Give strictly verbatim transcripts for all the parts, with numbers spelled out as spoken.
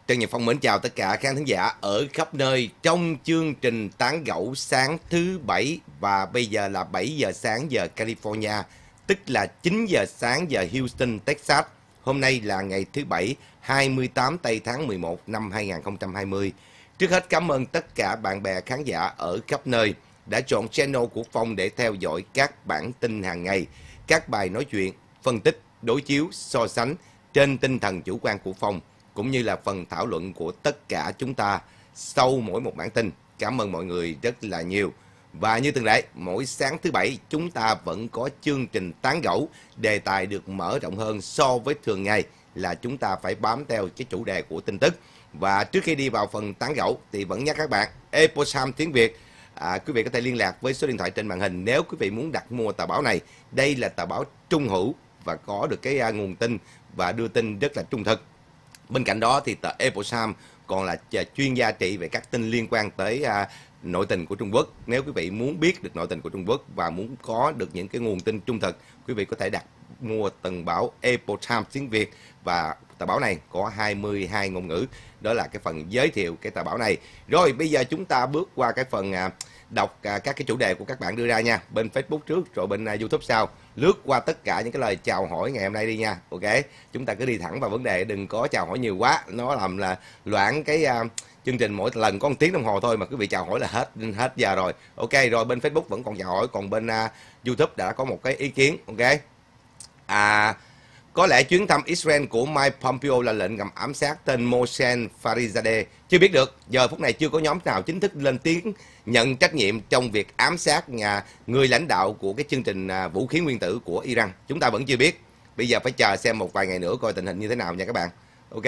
Trần Nhật Phong mến chào tất cả khán thính giả ở khắp nơi trong chương trình Tán Gẫu sáng thứ bảy, và bây giờ là bảy giờ sáng giờ California, tức là chín giờ sáng giờ Houston, Texas. Hôm nay là ngày thứ bảy, hai mươi tám tây tháng mười một năm hai nghìn không trăm hai mươi. Trước hết cảm ơn tất cả bạn bè khán giả ở khắp nơi đã chọn channel của Phong để theo dõi các bản tin hàng ngày, các bài nói chuyện, phân tích, đối chiếu, so sánh trên tinh thần chủ quan của Phong, cũng như là phần thảo luận của tất cả chúng ta sau mỗi một bản tin. Cảm ơn mọi người rất là nhiều. Và như thường lệ, mỗi sáng thứ bảy chúng ta vẫn có chương trình Tán Gẫu, đề tài được mở rộng hơn so với thường ngày, là chúng ta phải bám theo cái chủ đề của tin tức. Và trước khi đi vào phần Tán Gẫu thì vẫn nhắc các bạn, Epoch Times tiếng Việt, à, quý vị có thể liên lạc với số điện thoại trên màn hình nếu quý vị muốn đặt mua tờ báo này. Đây là tờ báo trung hữu và có được cái uh, nguồn tin và đưa tin rất là trung thực. Bên cạnh đó thì tờ Epoch Times còn là chuyên gia trị về các tin liên quan tới uh, nội tình của Trung Quốc. Nếu quý vị muốn biết được nội tình của Trung Quốc và muốn có được những cái nguồn tin trung thực, quý vị có thể đặt mua tờ báo Epoch Times tiếng Việt, và tờ báo này có hai mươi hai ngôn ngữ. Đó là cái phần giới thiệu cái tờ báo này. Rồi bây giờ chúng ta bước qua cái phần uh, đọc uh, các cái chủ đề của các bạn đưa ra nha. Bên Facebook trước rồi bên uh, YouTube sau. Lướt qua tất cả những cái lời chào hỏi ngày hôm nay đi nha. Ok, chúng ta cứ đi thẳng vào vấn đề, đừng có chào hỏi nhiều quá, nó làm là loãng cái uh, chương trình. Mỗi lần có một tiếng đồng hồ thôi mà quý vị chào hỏi là hết hết giờ rồi. Ok, rồi bên Facebook vẫn còn chào hỏi, còn bên uh, YouTube đã có một cái ý kiến. Ok, à, có lẽ chuyến thăm Israel của Mike Pompeo là lệnh ngầm ám sát tên Mohsen Farizadeh. Chưa biết được, giờ phút này chưa có nhóm nào chính thức lên tiếng nhận trách nhiệm trong việc ám sát nhà người lãnh đạo của cái chương trình vũ khí nguyên tử của Iran. Chúng ta vẫn chưa biết. Bây giờ phải chờ xem một vài ngày nữa coi tình hình như thế nào nha các bạn. Ok.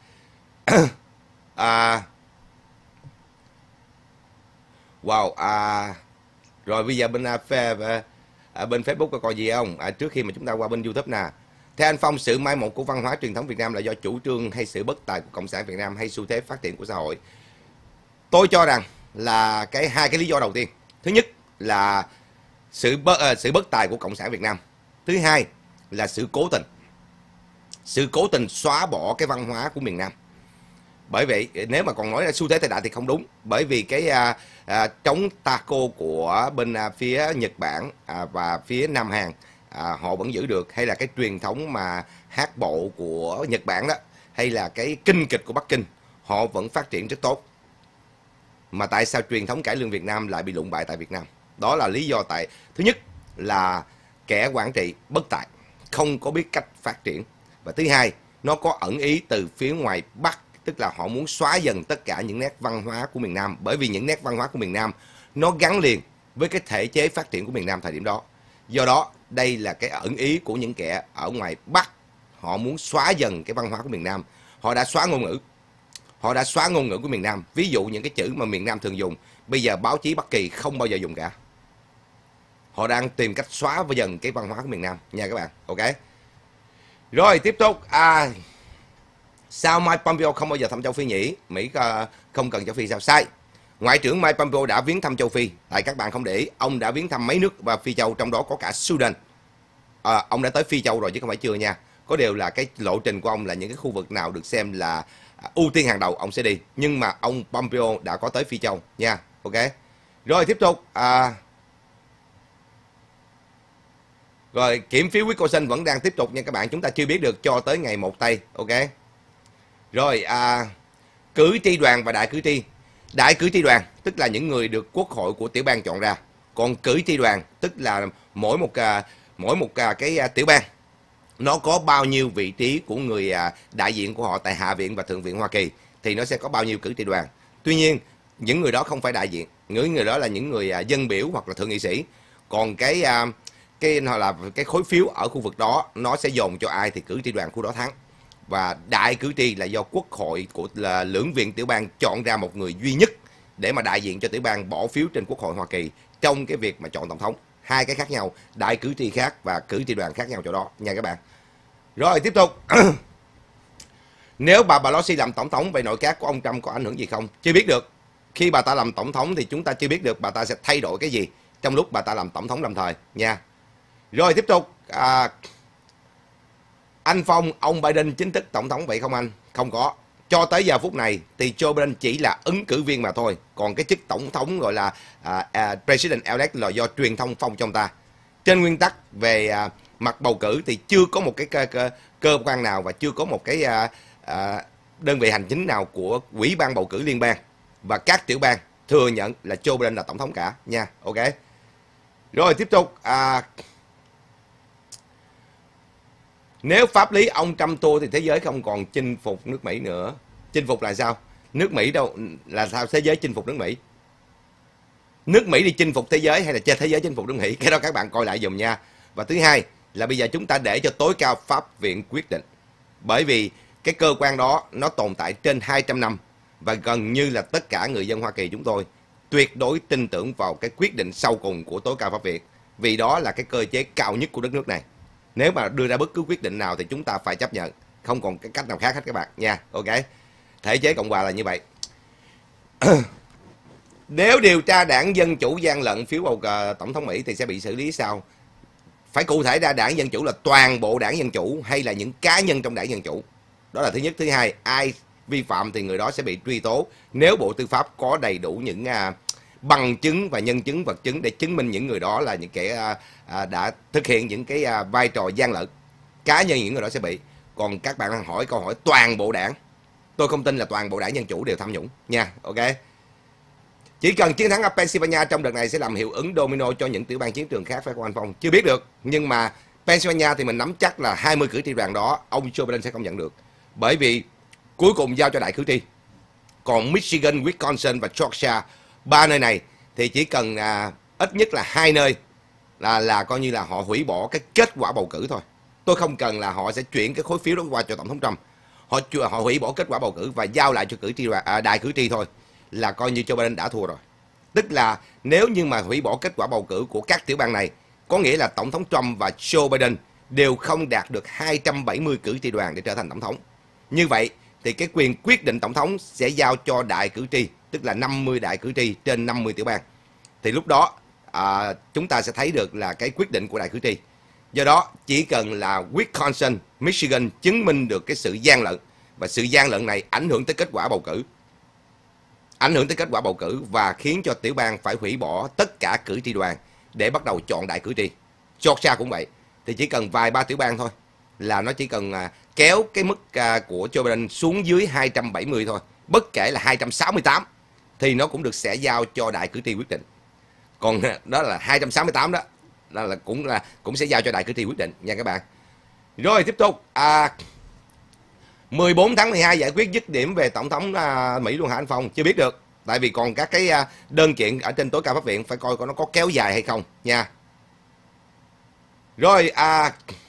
à, wow. À, rồi bây giờ bên à, à, bên Facebook có coi gì không? À, trước khi mà chúng ta qua bên YouTube nè. Theo anh Phong, sự mai một của văn hóa truyền thống Việt Nam là do chủ trương hay sự bất tài của Cộng sản Việt Nam hay xu thế phát triển của xã hội? Tôi cho rằng là cái hai cái lý do đầu tiên. Thứ nhất là sự bất, uh, sự bất tài của Cộng sản Việt Nam. Thứ hai là sự cố tình. Sự cố tình xóa bỏ cái văn hóa của miền Nam. Bởi vậy nếu mà còn nói là xu thế thời đại thì không đúng. Bởi vì cái uh, uh, trống taco của bên uh, phía Nhật Bản uh, và phía Nam Hàn, À, họ vẫn giữ được, hay là cái truyền thống mà hát bộ của Nhật Bản đó, hay là cái kinh kịch của Bắc Kinh, họ vẫn phát triển rất tốt. Mà tại sao truyền thống cải lương Việt Nam lại bị lụng bại tại Việt Nam? Đó là lý do tại, thứ nhất là kẻ quản trị bất tài, không có biết cách phát triển. Và thứ hai, nó có ẩn ý từ phía ngoài Bắc, tức là họ muốn xóa dần tất cả những nét văn hóa của miền Nam. Bởi vì những nét văn hóa của miền Nam nó gắn liền với cái thể chế phát triển của miền Nam thời điểm đó. Do đó, đây là cái ẩn ý của những kẻ ở ngoài Bắc. Họ muốn xóa dần cái văn hóa của miền Nam. Họ đã xóa ngôn ngữ. Họ đã xóa ngôn ngữ của miền Nam. Ví dụ những cái chữ mà miền Nam thường dùng, bây giờ báo chí Bắc Kỳ không bao giờ dùng cả. Họ đang tìm cách xóa dần cái văn hóa của miền Nam nha các bạn. Ok. Rồi tiếp tục. À, sao Mike Pompeo không bao giờ thăm châu Phi nhỉ? Mỹ uh, không cần châu Phi sao? Sai. Ngoại trưởng Mike Pompeo đã viếng thăm châu Phi. Tại các bạn không để ý, ông đã viếng thăm mấy nước và Phi châu, trong đó có cả Sudan. À, ông đã tới Phi châu rồi chứ không phải chưa nha. Có điều là cái lộ trình của ông là những cái khu vực nào được xem là ưu tiên hàng đầu ông sẽ đi. Nhưng mà ông Pompeo đã có tới Phi châu nha. Ok. Rồi tiếp tục. À, rồi kiểm phiếu Wisconsin vẫn đang tiếp tục nha các bạn. Chúng ta chưa biết được cho tới ngày một tây. Ok. Rồi à, cử tri đoàn và đại cử tri. Đại cử tri đoàn tức là những người được quốc hội của tiểu bang chọn ra. Còn cử tri đoàn tức là mỗi một uh, mỗi một uh, cái uh, tiểu bang nó có bao nhiêu vị trí của người uh, đại diện của họ tại Hạ viện và Thượng viện Hoa Kỳ, thì nó sẽ có bao nhiêu cử tri đoàn. Tuy nhiên những người đó không phải đại diện, những người đó là những người uh, dân biểu hoặc là thượng nghị sĩ. Còn cái uh, cái hoặc là cái khối phiếu ở khu vực đó nó sẽ dồn cho ai thì cử tri đoàn khu đó thắng. Và đại cử tri là do quốc hội của là lưỡng viện tiểu bang chọn ra một người duy nhất để mà đại diện cho tiểu bang bỏ phiếu trên quốc hội Hoa Kỳ trong cái việc mà chọn tổng thống. Hai cái khác nhau, đại cử tri khác và cử tri đoàn khác nhau chỗ đó nha các bạn. Rồi tiếp tục. Nếu bà Pelosi làm tổng thống, vậy nội các của ông Trump có ảnh hưởng gì không? Chưa biết được. Khi bà ta làm tổng thống thì chúng ta chưa biết được bà ta sẽ thay đổi cái gì trong lúc bà ta làm tổng thống lâm thời nha. Rồi tiếp tục. À, anh Phong, ông Biden chính thức tổng thống vậy không anh? Không có. cho tới giờ phút này thì Joe Biden chỉ là ứng cử viên mà thôi. Còn cái chức tổng thống gọi là à, à, President elect là do truyền thông phong cho ông ta. Trên nguyên tắc về à, mặt bầu cử thì chưa có một cái cơ, cơ, cơ quan nào và chưa có một cái à, à, đơn vị hành chính nào của Ủy ban bầu cử liên bang và các tiểu bang thừa nhận là Joe Biden là tổng thống cả nha. Ok. Rồi tiếp tục. À, nếu pháp lý ông Trump thua thì thế giới không còn chinh phục nước Mỹ nữa. Chinh phục là sao? Nước Mỹ đâu là sao thế giới chinh phục nước Mỹ? Nước Mỹ đi chinh phục thế giới hay là trên thế giới chinh phục nước Mỹ? Cái đó các bạn coi lại dùm nha. Và thứ hai là bây giờ chúng ta để cho tối cao pháp viện quyết định. Bởi vì cái cơ quan đó nó tồn tại trên hai trăm năm và gần như là tất cả người dân Hoa Kỳ chúng tôi tuyệt đối tin tưởng vào cái quyết định sau cùng của tối cao pháp viện. Vì đó là cái cơ chế cao nhất của đất nước này. Nếu mà đưa ra bất cứ quyết định nào thì chúng ta phải chấp nhận, không còn cái cách nào khác hết các bạn nha. Ok. Thể chế Cộng hòa là như vậy. Nếu điều tra đảng Dân Chủ gian lận phiếu bầu cử tổng thống Mỹ thì sẽ bị xử lý sao? Phải cụ thể ra đảng Dân Chủ là toàn bộ đảng Dân Chủ hay là những cá nhân trong đảng Dân Chủ. Đó là thứ nhất. Thứ hai, ai vi phạm thì người đó sẽ bị truy tố nếu Bộ Tư pháp có đầy đủ những uh, bằng chứng và nhân chứng vật chứng để chứng minh những người đó là những kẻ uh, uh, đã thực hiện những cái uh, vai trò gian lận. Cá nhân những người đó sẽ bị. Còn các bạn đang hỏi câu hỏi toàn bộ đảng, tôi không tin là toàn bộ đảng Dân Chủ đều tham nhũng nha. Ok. Chỉ cần chiến thắng ở Pennsylvania trong đợt này sẽ làm hiệu ứng domino cho những tiểu bang chiến trường khác phải không anh Phong? Chưa biết được. Nhưng mà Pennsylvania thì mình nắm chắc là hai mươi cử tri đoàn đó ông Joe Biden sẽ không nhận được. Bởi vì cuối cùng giao cho đại cử tri. Còn Michigan, Wisconsin và Georgia, ba nơi này thì chỉ cần à, ít nhất là hai nơi là là coi như là họ hủy bỏ cái kết quả bầu cử thôi. Tôi không cần là họ sẽ chuyển cái khối phiếu đó qua cho tổng thống Trump. Họ họ hủy bỏ kết quả bầu cử và giao lại cho cử tri à, đại cử tri thôi là coi như Joe Biden đã thua rồi. Tức là nếu như mà hủy bỏ kết quả bầu cử của các tiểu bang này, có nghĩa là tổng thống Trump và Joe Biden đều không đạt được hai trăm bảy mươi cử tri đoàn để trở thành tổng thống. Như vậy thì cái quyền quyết định tổng thống sẽ giao cho đại cử tri, tức là năm mươi đại cử tri trên năm mươi tiểu bang. Thì lúc đó à, chúng ta sẽ thấy được là cái quyết định của đại cử tri. Do đó chỉ cần là Wisconsin, Michigan chứng minh được cái sự gian lận, và sự gian lận này ảnh hưởng tới kết quả bầu cử, ảnh hưởng tới kết quả bầu cử và khiến cho tiểu bang phải hủy bỏ tất cả cử tri đoàn để bắt đầu chọn đại cử tri. Georgia cũng vậy. Thì chỉ cần vài ba tiểu bang thôi là nó chỉ cần à, kéo cái mức à, của Joe Biden xuống dưới hai trăm bảy mươi thôi, bất kể là hai trăm sáu mươi tám thì nó cũng được sẽ giao cho đại cử tri quyết định. Còn đó là hai trăm sáu mươi tám đó, đó là cũng là cũng sẽ giao cho đại cử tri quyết định nha các bạn. Rồi tiếp tục. À, mười bốn tháng mười hai giải quyết dứt điểm về tổng thống à, Mỹ luôn hả anh Phong? Chưa biết được. Tại vì còn các cái à, đơn kiện ở trên tối cao pháp viện phải coi coi nó có kéo dài hay không nha. Rồi à,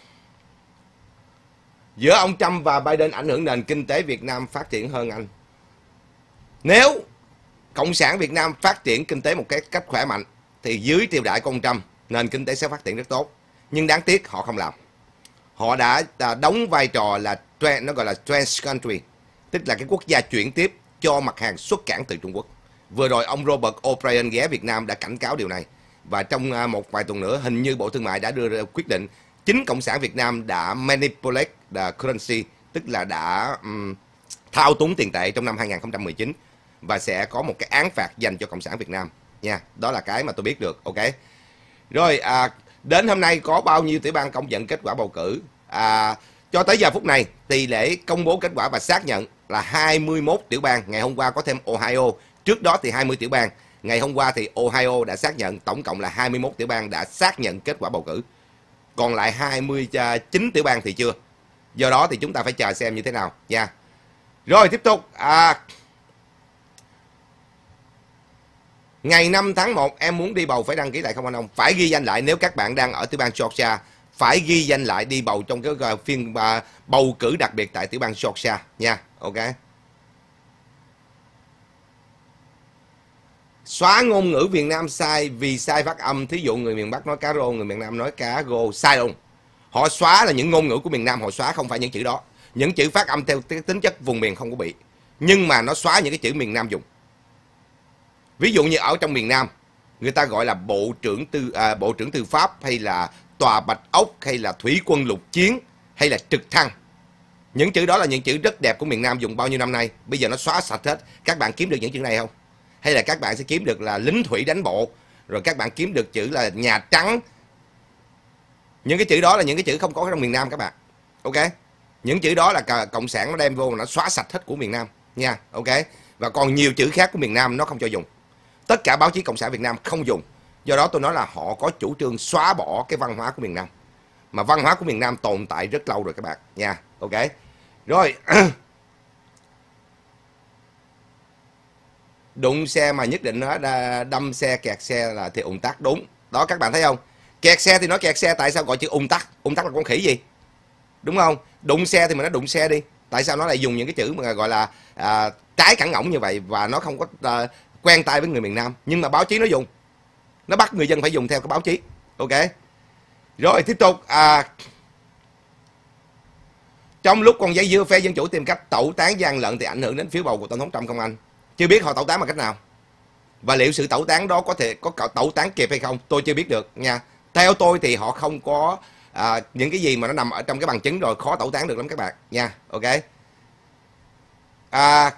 giữa ông Trump và Biden ảnh hưởng nền kinh tế Việt Nam phát triển hơn anh. Nếu Cộng sản Việt Nam phát triển kinh tế một cái cách khỏe mạnh thì dưới triều đại của ông Trump nền kinh tế sẽ phát triển rất tốt. Nhưng đáng tiếc họ không làm. Họ đã đóng vai trò là nó gọi là trans country, tức là cái quốc gia chuyển tiếp cho mặt hàng xuất cảng từ Trung Quốc. Vừa rồi ông Robert O'Brien ghé Việt Nam đã cảnh cáo điều này. Và trong một vài tuần nữa hình như Bộ Thương mại đã đưa ra quyết định chính Cộng sản Việt Nam đã manipulate the currency, tức là đã um, thao túng tiền tệ trong năm hai nghìn không trăm mười chín và sẽ có một cái án phạt dành cho Cộng sản Việt Nam nha. Đó là cái mà tôi biết được. Ok. Rồi à, đến hôm nay có bao nhiêu tiểu bang công nhận kết quả bầu cử? À, cho tới giờ phút này tỷ lệ công bố kết quả và xác nhận là hai mươi mốt tiểu bang. Ngày hôm qua có thêm Ohio, trước đó thì hai mươi tiểu bang. Ngày hôm qua thì Ohio đã xác nhận, tổng cộng là hai mươi mốt tiểu bang đã xác nhận kết quả bầu cử. Còn lại hai mươi chín tiểu bang thì chưa. Do đó thì chúng ta phải chờ xem như thế nào nha. Rồi tiếp tục. À, ngày năm tháng một em muốn đi bầu phải đăng ký lại không anh ông? Phải ghi danh lại. Nếu các bạn đang ở tiểu bang Georgia phải ghi danh lại đi bầu trong cái phiên bầu cử đặc biệt tại tiểu bang Georgia nha. Ok. Xóa ngôn ngữ Việt Nam sai vì sai phát âm. Thí dụ người miền Bắc nói cá rô, người miền Nam nói cá gô. Sai luôn. Họ xóa là những ngôn ngữ của miền Nam họ xóa, không phải những chữ đó. Những chữ phát âm theo tính chất vùng miền không có bị. Nhưng mà nó xóa những cái chữ miền Nam dùng. Ví dụ như ở trong miền Nam người ta gọi là bộ trưởng tư à, bộ trưởng tư pháp, hay là tòa Bạch Ốc, hay là thủy quân lục chiến, hay là trực thăng. Những chữ đó là những chữ rất đẹp của miền Nam dùng bao nhiêu năm nay. Bây giờ nó xóa sạch hết. Các bạn kiếm được những chữ này không? Hay là các bạn sẽ kiếm được là lính thủy đánh bộ, rồi các bạn kiếm được chữ là Nhà Trắng. Những cái chữ đó là những cái chữ không có trong miền Nam các bạn. Ok. Những chữ đó là Cộng sản nó đem vô, nó xóa sạch hết của miền Nam nha. Ok. Và còn nhiều chữ khác của miền Nam nó không cho dùng. Tất cả báo chí Cộng sản Việt Nam không dùng. Do đó tôi nói là họ có chủ trương xóa bỏ cái văn hóa của miền Nam. Mà văn hóa của miền Nam tồn tại rất lâu rồi các bạn nha. Ok. Rồi. Đụng xe mà nhất định nó đâm xe, kẹt xe là thì ùn tắc. Đúng. Đó các bạn thấy không? Kẹt xe thì nó kẹt xe, tại sao gọi chữ ùn tắc? Ùn tắc là con khỉ gì? Đúng không? Đụng xe thì mình nói đụng xe đi. Tại sao nó lại dùng những cái chữ mà gọi là à, trái cẳng ngỗng như vậy và nó không có à, quen tay với người miền Nam. Nhưng mà báo chí nó dùng. Nó bắt người dân phải dùng theo cái báo chí. Ok. Rồi tiếp tục. À, trong lúc con dây dưa phe Dân Chủ tìm cách tẩu tán gian lận thì ảnh hưởng đến phiếu bầu của Tổng thống Trump không anh? Chưa biết họ tẩu tán bằng cách nào. Và liệu sự tẩu tán đó có thể có tẩu tán kịp hay không? Tôi chưa biết được nha. Theo tôi thì họ không có à, những cái gì mà nó nằm ở trong cái bằng chứng rồi, khó tẩu tán được lắm các bạn nha. Ok. À,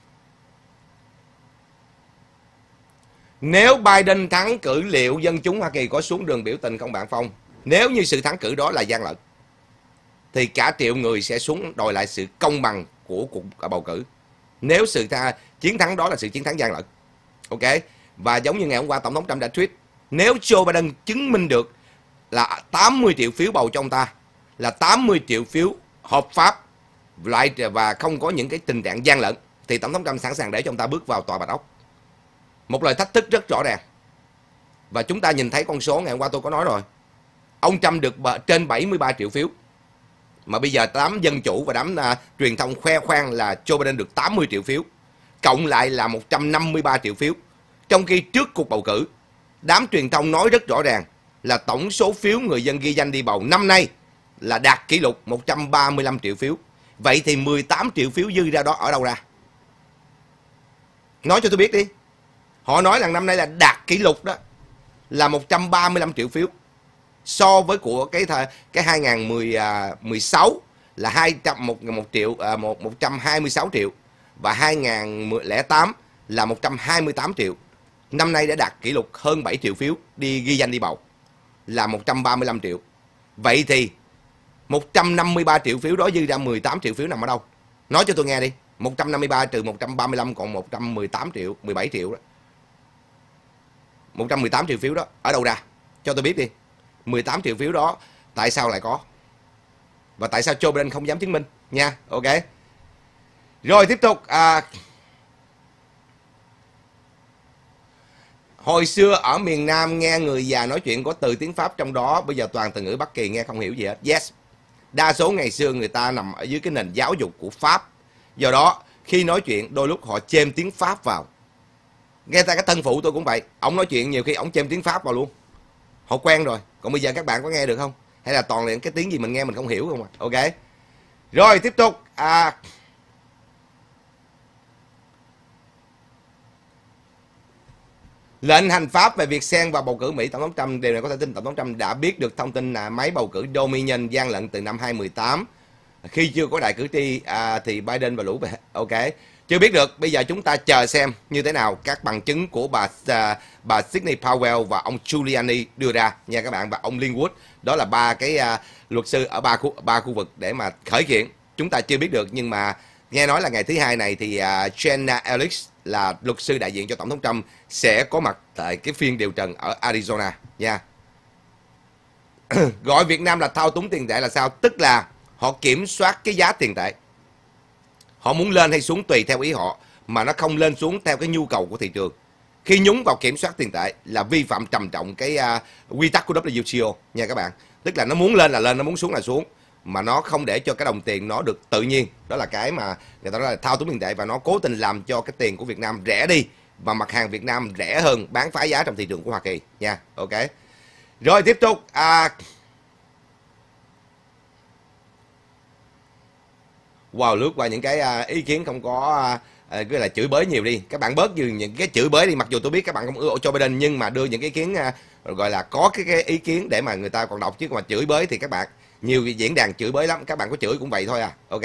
nếu Biden thắng cử liệu dân chúng Hoa Kỳ có xuống đường biểu tình không bạn Phong? Nếu như sự thắng cử đó là gian lận thì cả triệu người sẽ xuống đòi lại sự công bằng của cuộc bầu cử. Nếu sự tha, chiến thắng đó là sự chiến thắng gian lận. Ok. Và giống như ngày hôm qua Tổng thống Trump đã tweet, nếu Joe Biden chứng minh được là tám mươi triệu phiếu bầu cho ông ta là tám mươi triệu phiếu hợp pháp lại và không có những cái tình trạng gian lận thì Tổng thống Trump sẵn sàng để cho ông ta bước vào tòa Bạch Ốc. Một lời thách thức rất rõ ràng. Và chúng ta nhìn thấy con số ngày hôm qua tôi có nói rồi. Ông Trump được trên bảy mươi ba triệu phiếu. Mà bây giờ đám dân chủ và đám uh, truyền thông khoe khoang là Joe Biden được tám mươi triệu phiếu. Cộng lại là một trăm năm mươi ba triệu phiếu. Trong khi trước cuộc bầu cử, đám truyền thông nói rất rõ ràng là tổng số phiếu người dân ghi danh đi bầu năm nay là đạt kỷ lục một trăm ba mươi lăm triệu phiếu. Vậy thì mười tám triệu phiếu dư ra đó ở đâu ra? Nói cho tôi biết đi. Họ nói rằng năm nay là đạt kỷ lục đó là một trăm ba mươi lăm triệu phiếu. So với của cái cái hai nghìn mười sáu là hai trăm một một triệu một một trăm hai mươi sáu triệu và hai nghìn lẻ tám là một trăm hai mươi tám triệu. Năm nay đã đạt kỷ lục hơn bảy triệu phiếu đi ghi danh đi bầu là một trăm ba mươi lăm triệu. Vậy thì một trăm năm mươi ba triệu phiếu đó dư ra mười tám triệu phiếu nằm ở đâu? Nói cho tôi nghe đi. một trăm năm mươi ba trừ một trăm ba mươi lăm còn một trăm mười tám triệu, mười bảy triệu đó. một trăm mười tám triệu phiếu đó ở đâu ra? Cho tôi biết đi. mười tám triệu phiếu đó tại sao lại có? Và tại sao Joe Biden không dám chứng minh nha. Ok. Rồi tiếp tục. À, hồi xưa ở miền Nam nghe người già nói chuyện có từ tiếng Pháp trong đó, bây giờ toàn từ ngữ Bắc Kỳ nghe không hiểu gì hết. Yes. Đa số ngày xưa người ta nằm ở dưới cái nền giáo dục của Pháp. Do đó khi nói chuyện đôi lúc họ chêm tiếng Pháp vào. Nghe ta cái thân phụ tôi cũng vậy. Ông nói chuyện nhiều khi ông chêm tiếng Pháp vào luôn. Họ quen rồi. Còn bây giờ các bạn có nghe được không? Hay là toàn là cái tiếng gì mình nghe mình không hiểu không ạ? Ok. Rồi tiếp tục. À, lệnh hành pháp về việc xen vào bầu cử Mỹ, Tổng thống Trump, điều này có thể tin Tổng thống Trump đã biết được thông tin là máy bầu cử Dominion gian lận từ năm hai nghìn không trăm mười tám. Khi chưa có đại cử tri à, thì Biden và lũ về. Ok. Chưa biết được. Bây giờ chúng ta chờ xem như thế nào các bằng chứng của bà uh, bà Sidney Powell và ông Giuliani đưa ra nha các bạn, và ông Linwood. Đó là ba cái uh, luật sư ở ba khu ba khu vực để mà khởi kiện. Chúng ta chưa biết được, nhưng mà nghe nói là ngày thứ hai này thì uh, Jenna Ellis là luật sư đại diện cho Tổng thống Trump sẽ có mặt tại cái phiên điều trần ở Arizona nha. Gọi Việt Nam là thao túng tiền tệ là sao? Tức là họ kiểm soát cái giá tiền tệ. Họ muốn lên hay xuống tùy theo ý họ, mà nó không lên xuống theo cái nhu cầu của thị trường. Khi nhúng vào kiểm soát tiền tệ là vi phạm trầm trọng cái uh, quy tắc của W T O nha các bạn. Tức là nó muốn lên là lên, nó muốn xuống là xuống, mà nó không để cho cái đồng tiền nó được tự nhiên. Đó là cái mà người ta nói là thao túng tiền tệ, và nó cố tình làm cho cái tiền của Việt Nam rẻ đi và mặt hàng Việt Nam rẻ hơn, bán phá giá trong thị trường của Hoa Kỳ nha. Ok. Rồi tiếp tục. À, wow, lướt qua những cái uh, ý kiến không có uh, cái là chửi bới nhiều đi. Các bạn bớt dừng những cái chửi bới đi. Mặc dù tôi biết các bạn không ưa Joe Biden, nhưng mà đưa những cái ý kiến uh, gọi là có cái, cái ý kiến để mà người ta còn đọc, chứ mà chửi bới thì các bạn Nhiều diễn đàn chửi bới lắm, các bạn có chửi cũng vậy thôi à. Ok.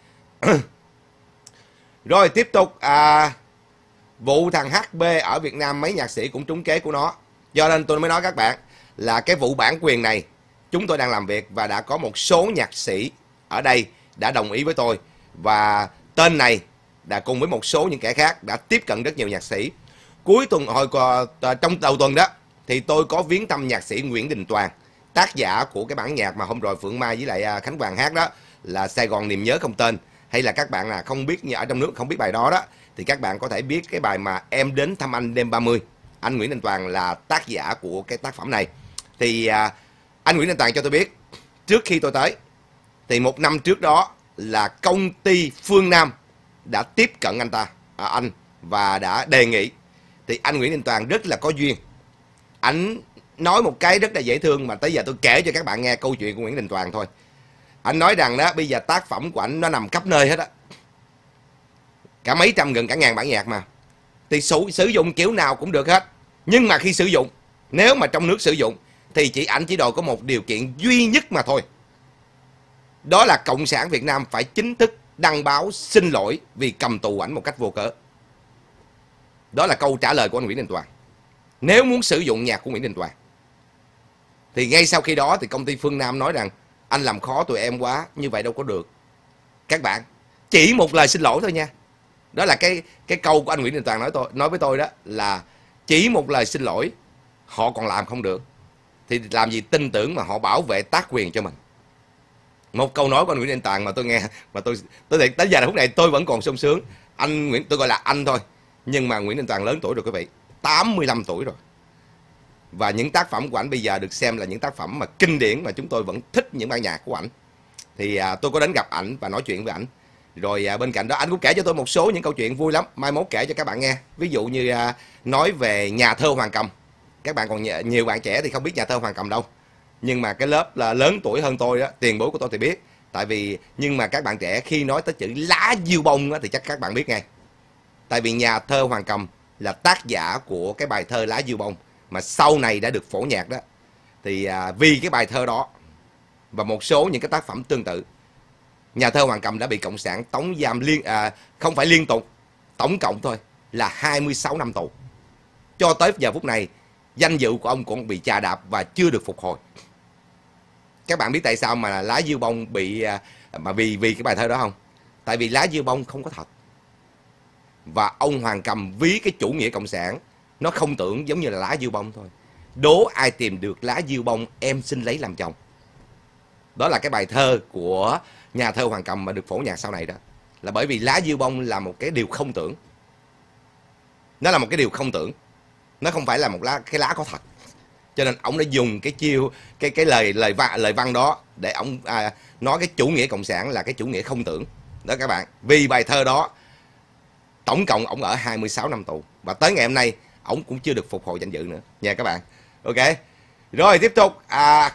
Rồi tiếp tục, à, vụ thằng hát bê ở Việt Nam mấy nhạc sĩ cũng trúng kế của nó. Do nên tôi mới nói các bạn là cái vụ bản quyền này chúng tôi đang làm việc và đã có một số nhạc sĩ ở đây đã đồng ý với tôi, và tên này đã cùng với một số những kẻ khác đã tiếp cận rất nhiều nhạc sĩ. Cuối tuần hồi trong đầu tuần đó thì tôi có viếng thăm nhạc sĩ Nguyễn Đình Toàn, tác giả của cái bản nhạc mà hôm rồi Phượng Mai với lại Khánh Hoàng hát đó là Sài Gòn Niềm Nhớ Không Tên. Hay là các bạn là không biết, ở trong nước không biết bài đó đó, thì các bạn có thể biết cái bài mà Em Đến Thăm Anh Đêm ba mươi. Anh Nguyễn Đình Toàn là tác giả của cái tác phẩm này. Thì à, anh Nguyễn Đình Toàn cho tôi biết trước khi tôi tới thì một năm trước đó là công ty Phương Nam đã tiếp cận anh ta, à, anh và đã đề nghị. Thì anh Nguyễn Đình Toàn rất là có duyên. Anh nói một cái rất là dễ thương mà tới giờ tôi kể cho các bạn nghe câu chuyện của Nguyễn Đình Toàn thôi. Anh nói rằng đó bây giờ tác phẩm của anh nó nằm khắp nơi hết á, cả mấy trăm gần cả ngàn bản nhạc mà, thì sử, sử dụng kiểu nào cũng được hết. Nhưng mà khi sử dụng, nếu mà trong nước sử dụng thì chỉ ảnh chỉ đòi có một điều kiện duy nhất mà thôi, đó là Cộng sản Việt Nam phải chính thức đăng báo xin lỗi vì cầm tù ảnh một cách vô cớ. Đó là câu trả lời của anh Nguyễn Đình Toàn nếu muốn sử dụng nhạc của Nguyễn Đình Toàn. Thì ngay sau khi đó thì công ty Phương Nam nói rằng anh làm khó tụi em quá, như vậy đâu có được. Các bạn, chỉ một lời xin lỗi thôi nha. Đó là cái cái câu của anh Nguyễn Đình Toàn nói tôi nói với tôi đó, là chỉ một lời xin lỗi họ còn làm không được thì làm gì tin tưởng mà họ bảo vệ tác quyền cho mình. Một câu nói của anh Nguyễn Đình Toàn mà tôi nghe mà tôi tôi đến giờ phút này tôi vẫn còn sung sướng. Anh Nguyễn, tôi gọi là anh thôi, nhưng mà Nguyễn Đình Toàn lớn tuổi rồi quý vị, tám mươi lăm tuổi rồi. Và những tác phẩm của ảnh bây giờ được xem là những tác phẩm mà kinh điển, mà chúng tôi vẫn thích những bản nhạc của ảnh. Thì à, tôi có đến gặp ảnh và nói chuyện với ảnh. Rồi à, bên cạnh đó anh cũng kể cho tôi một số những câu chuyện vui lắm, mai mốt kể cho các bạn nghe. Ví dụ như à, nói về nhà thơ Hoàng Cầm. Các bạn còn nhiều bạn trẻ thì không biết nhà thơ Hoàng Cầm đâu, nhưng mà cái lớp là lớn tuổi hơn tôi đó, tiền bối của tôi thì biết. Tại vì nhưng mà các bạn trẻ khi nói tới chữ lá diêu bông đó, thì chắc các bạn biết ngay. Tại vì nhà thơ Hoàng Cầm là tác giả của cái bài thơ Lá Diêu Bông mà sau này đã được phổ nhạc đó. Thì à, vì cái bài thơ đó và một số những cái tác phẩm tương tự, nhà thơ Hoàng Cầm đã bị cộng sản tống giam liên à, không phải liên tục, tổng cộng thôi là hai mươi sáu năm tù. Cho tới giờ phút này danh dự của ông cũng bị chà đạp và chưa được phục hồi. Các bạn biết tại sao mà Lá Diêu Bông bị à, mà vì vì cái bài thơ đó không? Tại vì Lá Diêu Bông không có thật. Và ông Hoàng Cầm ví cái chủ nghĩa cộng sản nó không tưởng giống như là lá diêu bông thôi. Đố ai tìm được lá diêu bông em xin lấy làm chồng. Đó là cái bài thơ của nhà thơ Hoàng Cầm mà được phổ nhạc sau này đó. Là bởi vì lá diêu bông là một cái điều không tưởng. Nó là một cái điều không tưởng. Nó không phải là một lá cái lá có thật. Cho nên ông đã dùng cái chiêu cái cái lời lời văn lời văn đó để ông à, nói cái chủ nghĩa cộng sản là cái chủ nghĩa không tưởng. Đó các bạn. Vì bài thơ đó tổng cộng ổng ở hai mươi sáu năm tù. Và tới ngày hôm nay ổng cũng chưa được phục hồi danh dự nữa nha các bạn. Ok. Rồi tiếp tục à,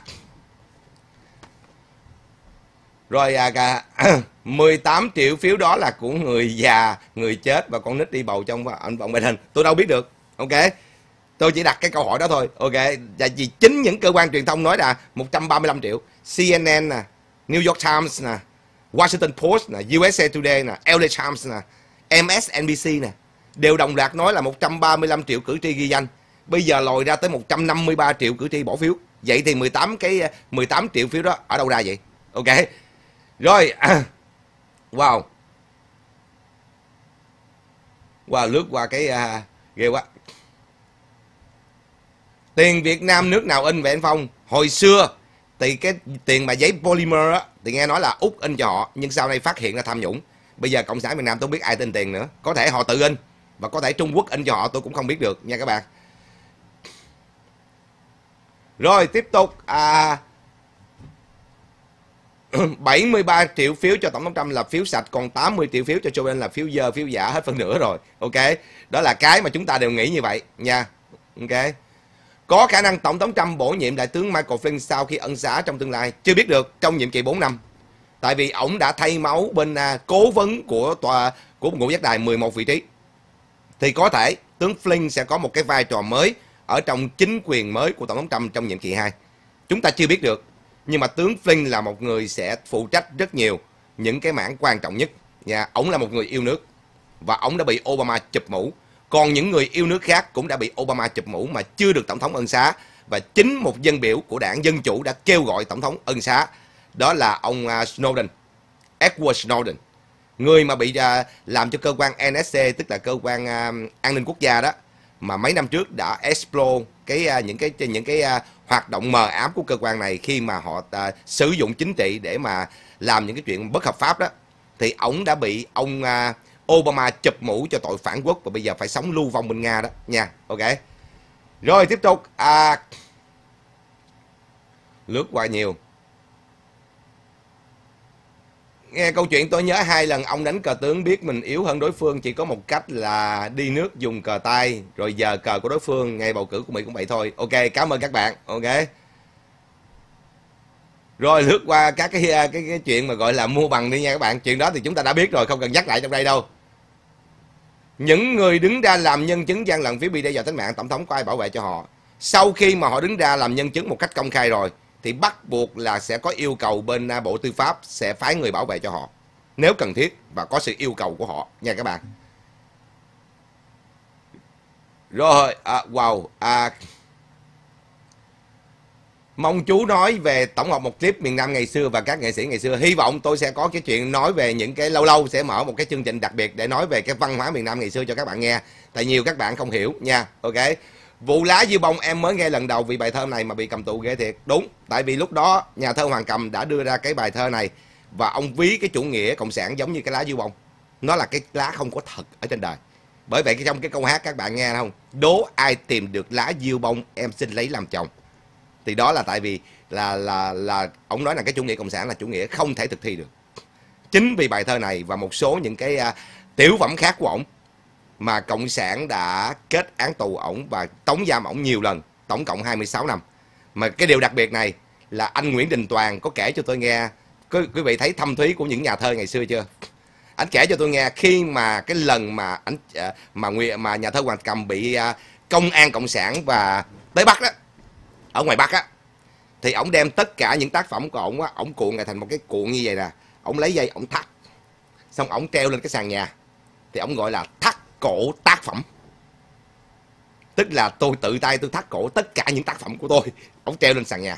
Rồi à, mười tám triệu phiếu đó là của người già, người chết và con nít đi bầu trong anh vòng Biden. Tôi đâu biết được. Ok. Tôi chỉ đặt cái câu hỏi đó thôi. Ok. Và vì chính những cơ quan truyền thông nói là một trăm ba mươi lăm triệu. xê en en nè, New York Times nè, Washington Post nè, u ét a Today nè, L A Times nè, em ét en bê xê nè, đều đồng loạt nói là một trăm ba mươi lăm triệu cử tri ghi danh. Bây giờ lòi ra tới một trăm năm mươi ba triệu cử tri bỏ phiếu. Vậy thì mười tám cái mười tám triệu phiếu đó ở đâu ra vậy? Ok. Rồi. Wow. Wow, lướt qua cái uh, ghê quá. Tiền Việt Nam nước nào in vậy anh Phong? Hồi xưa thì cái tiền mà giấy polymer á thì nghe nói là Úc in cho họ, nhưng sau này phát hiện ra tham nhũng. Bây giờ Cộng sản Việt Nam tôi không biết ai tin tiền nữa. Có thể họ tự in và có thể Trung Quốc in cho họ, tôi cũng không biết được nha các bạn. Rồi tiếp tục à, bảy mươi ba triệu phiếu cho Tổng thống Trump là phiếu sạch, còn tám mươi triệu phiếu cho Joe Biden là phiếu dơ, phiếu giả hết phân nửa rồi. Ok. Đó là cái mà chúng ta đều nghĩ như vậy nha. Ok. Có khả năng Tổng thống Trump bổ nhiệm Đại tướng Michael Flynn sau khi ân xá trong tương lai. Chưa biết được, trong nhiệm kỳ bốn năm. Tại vì ổng đã thay máu bên à, cố vấn của tòa của ngũ giác đài mười một vị trí. Thì có thể tướng Flynn sẽ có một cái vai trò mới ở trong chính quyền mới của Tổng thống Trump trong nhiệm kỳ hai. Chúng ta chưa biết được. Nhưng mà tướng Flynn là một người sẽ phụ trách rất nhiều những cái mảng quan trọng nhất nha. Ổng là một người yêu nước và ổng đã bị Obama chụp mũ. Còn những người yêu nước khác cũng đã bị Obama chụp mũ mà chưa được tổng thống ân xá. Và chính một dân biểu của đảng Dân Chủ đã kêu gọi tổng thống ân xá. Đó là ông Snowden, Edward Snowden, người mà bị uh, làm cho cơ quan en ét xê, tức là cơ quan uh, an ninh quốc gia đó, mà mấy năm trước đã expose cái uh, những cái những cái uh, hoạt động mờ ám của cơ quan này khi mà họ uh, sử dụng chính trị để mà làm những cái chuyện bất hợp pháp đó. Thì ổng đã bị ông uh, Obama chụp mũ cho tội phản quốc và bây giờ phải sống lưu vong bên Nga đó nha. Ok. Rồi tiếp tục à, lướt qua nhiều. Nghe câu chuyện tôi nhớ hai lần ông đánh cờ tướng biết mình yếu hơn đối phương chỉ có một cách là đi nước dùng cờ tay, rồi giờ cờ của đối phương, ngày bầu cử của Mỹ cũng vậy thôi. Ok, cảm ơn các bạn. Ok. Rồi lướt qua các cái, cái cái chuyện mà gọi là mua bằng đi nha các bạn. Chuyện đó thì chúng ta đã biết rồi, không cần nhắc lại trong đây đâu. Những người đứng ra làm nhân chứng gian lận phiếu bị đe dọa tính mạng, tổng thống có ai bảo vệ cho họ? Sau khi mà họ đứng ra làm nhân chứng một cách công khai rồi thì bắt buộc là sẽ có yêu cầu bên Bộ Tư pháp sẽ phái người bảo vệ cho họ nếu cần thiết và có sự yêu cầu của họ nha các bạn. Rồi, à, wow, à, mong chú nói về tổng hợp một clip miền Nam ngày xưa và các nghệ sĩ ngày xưa. Hy vọng tôi sẽ có cái chuyện nói về những cái, lâu lâu sẽ mở một cái chương trình đặc biệt để nói về cái văn hóa miền Nam ngày xưa cho các bạn nghe. Tại nhiều các bạn không hiểu nha. Ok. Vụ lá dưa bông em mới nghe lần đầu vì bài thơ này mà bị cầm tù ghê thiệt. Đúng, tại vì lúc đó nhà thơ Hoàng Cầm đã đưa ra cái bài thơ này và ông ví cái chủ nghĩa cộng sản giống như cái lá dưa bông. Nó là cái lá không có thật ở trên đời. Bởi vậy trong cái câu hát các bạn nghe không? Đố ai tìm được lá dưa bông em xin lấy làm chồng. Thì đó là tại vì là là là ông nói là cái chủ nghĩa cộng sản là chủ nghĩa không thể thực thi được. Chính vì bài thơ này và một số những cái uh, tiểu phẩm khác của ổng mà cộng sản đã kết án tù ổng và tống giam ổng nhiều lần, tổng cộng hai mươi sáu năm. Mà cái điều đặc biệt này là anh Nguyễn Đình Toàn có kể cho tôi nghe. Quý, quý vị thấy thâm thúy của những nhà thơ ngày xưa chưa? Anh kể cho tôi nghe khi mà cái lần mà anh mà mà nhà thơ Hoàng Cầm bị uh, công an cộng sản và tới Bắc đó, ở ngoài Bắc á, thì ổng đem tất cả những tác phẩm của ổng á, ổng cuộn lại thành một cái cuộn như vậy nè, ổng lấy dây ổng thắt, xong ổng treo lên cái sàn nhà, thì ổng gọi là thắt cổ tác phẩm. Tức là tôi tự tay tôi thắt cổ tất cả những tác phẩm của tôi, ổng treo lên sàn nhà.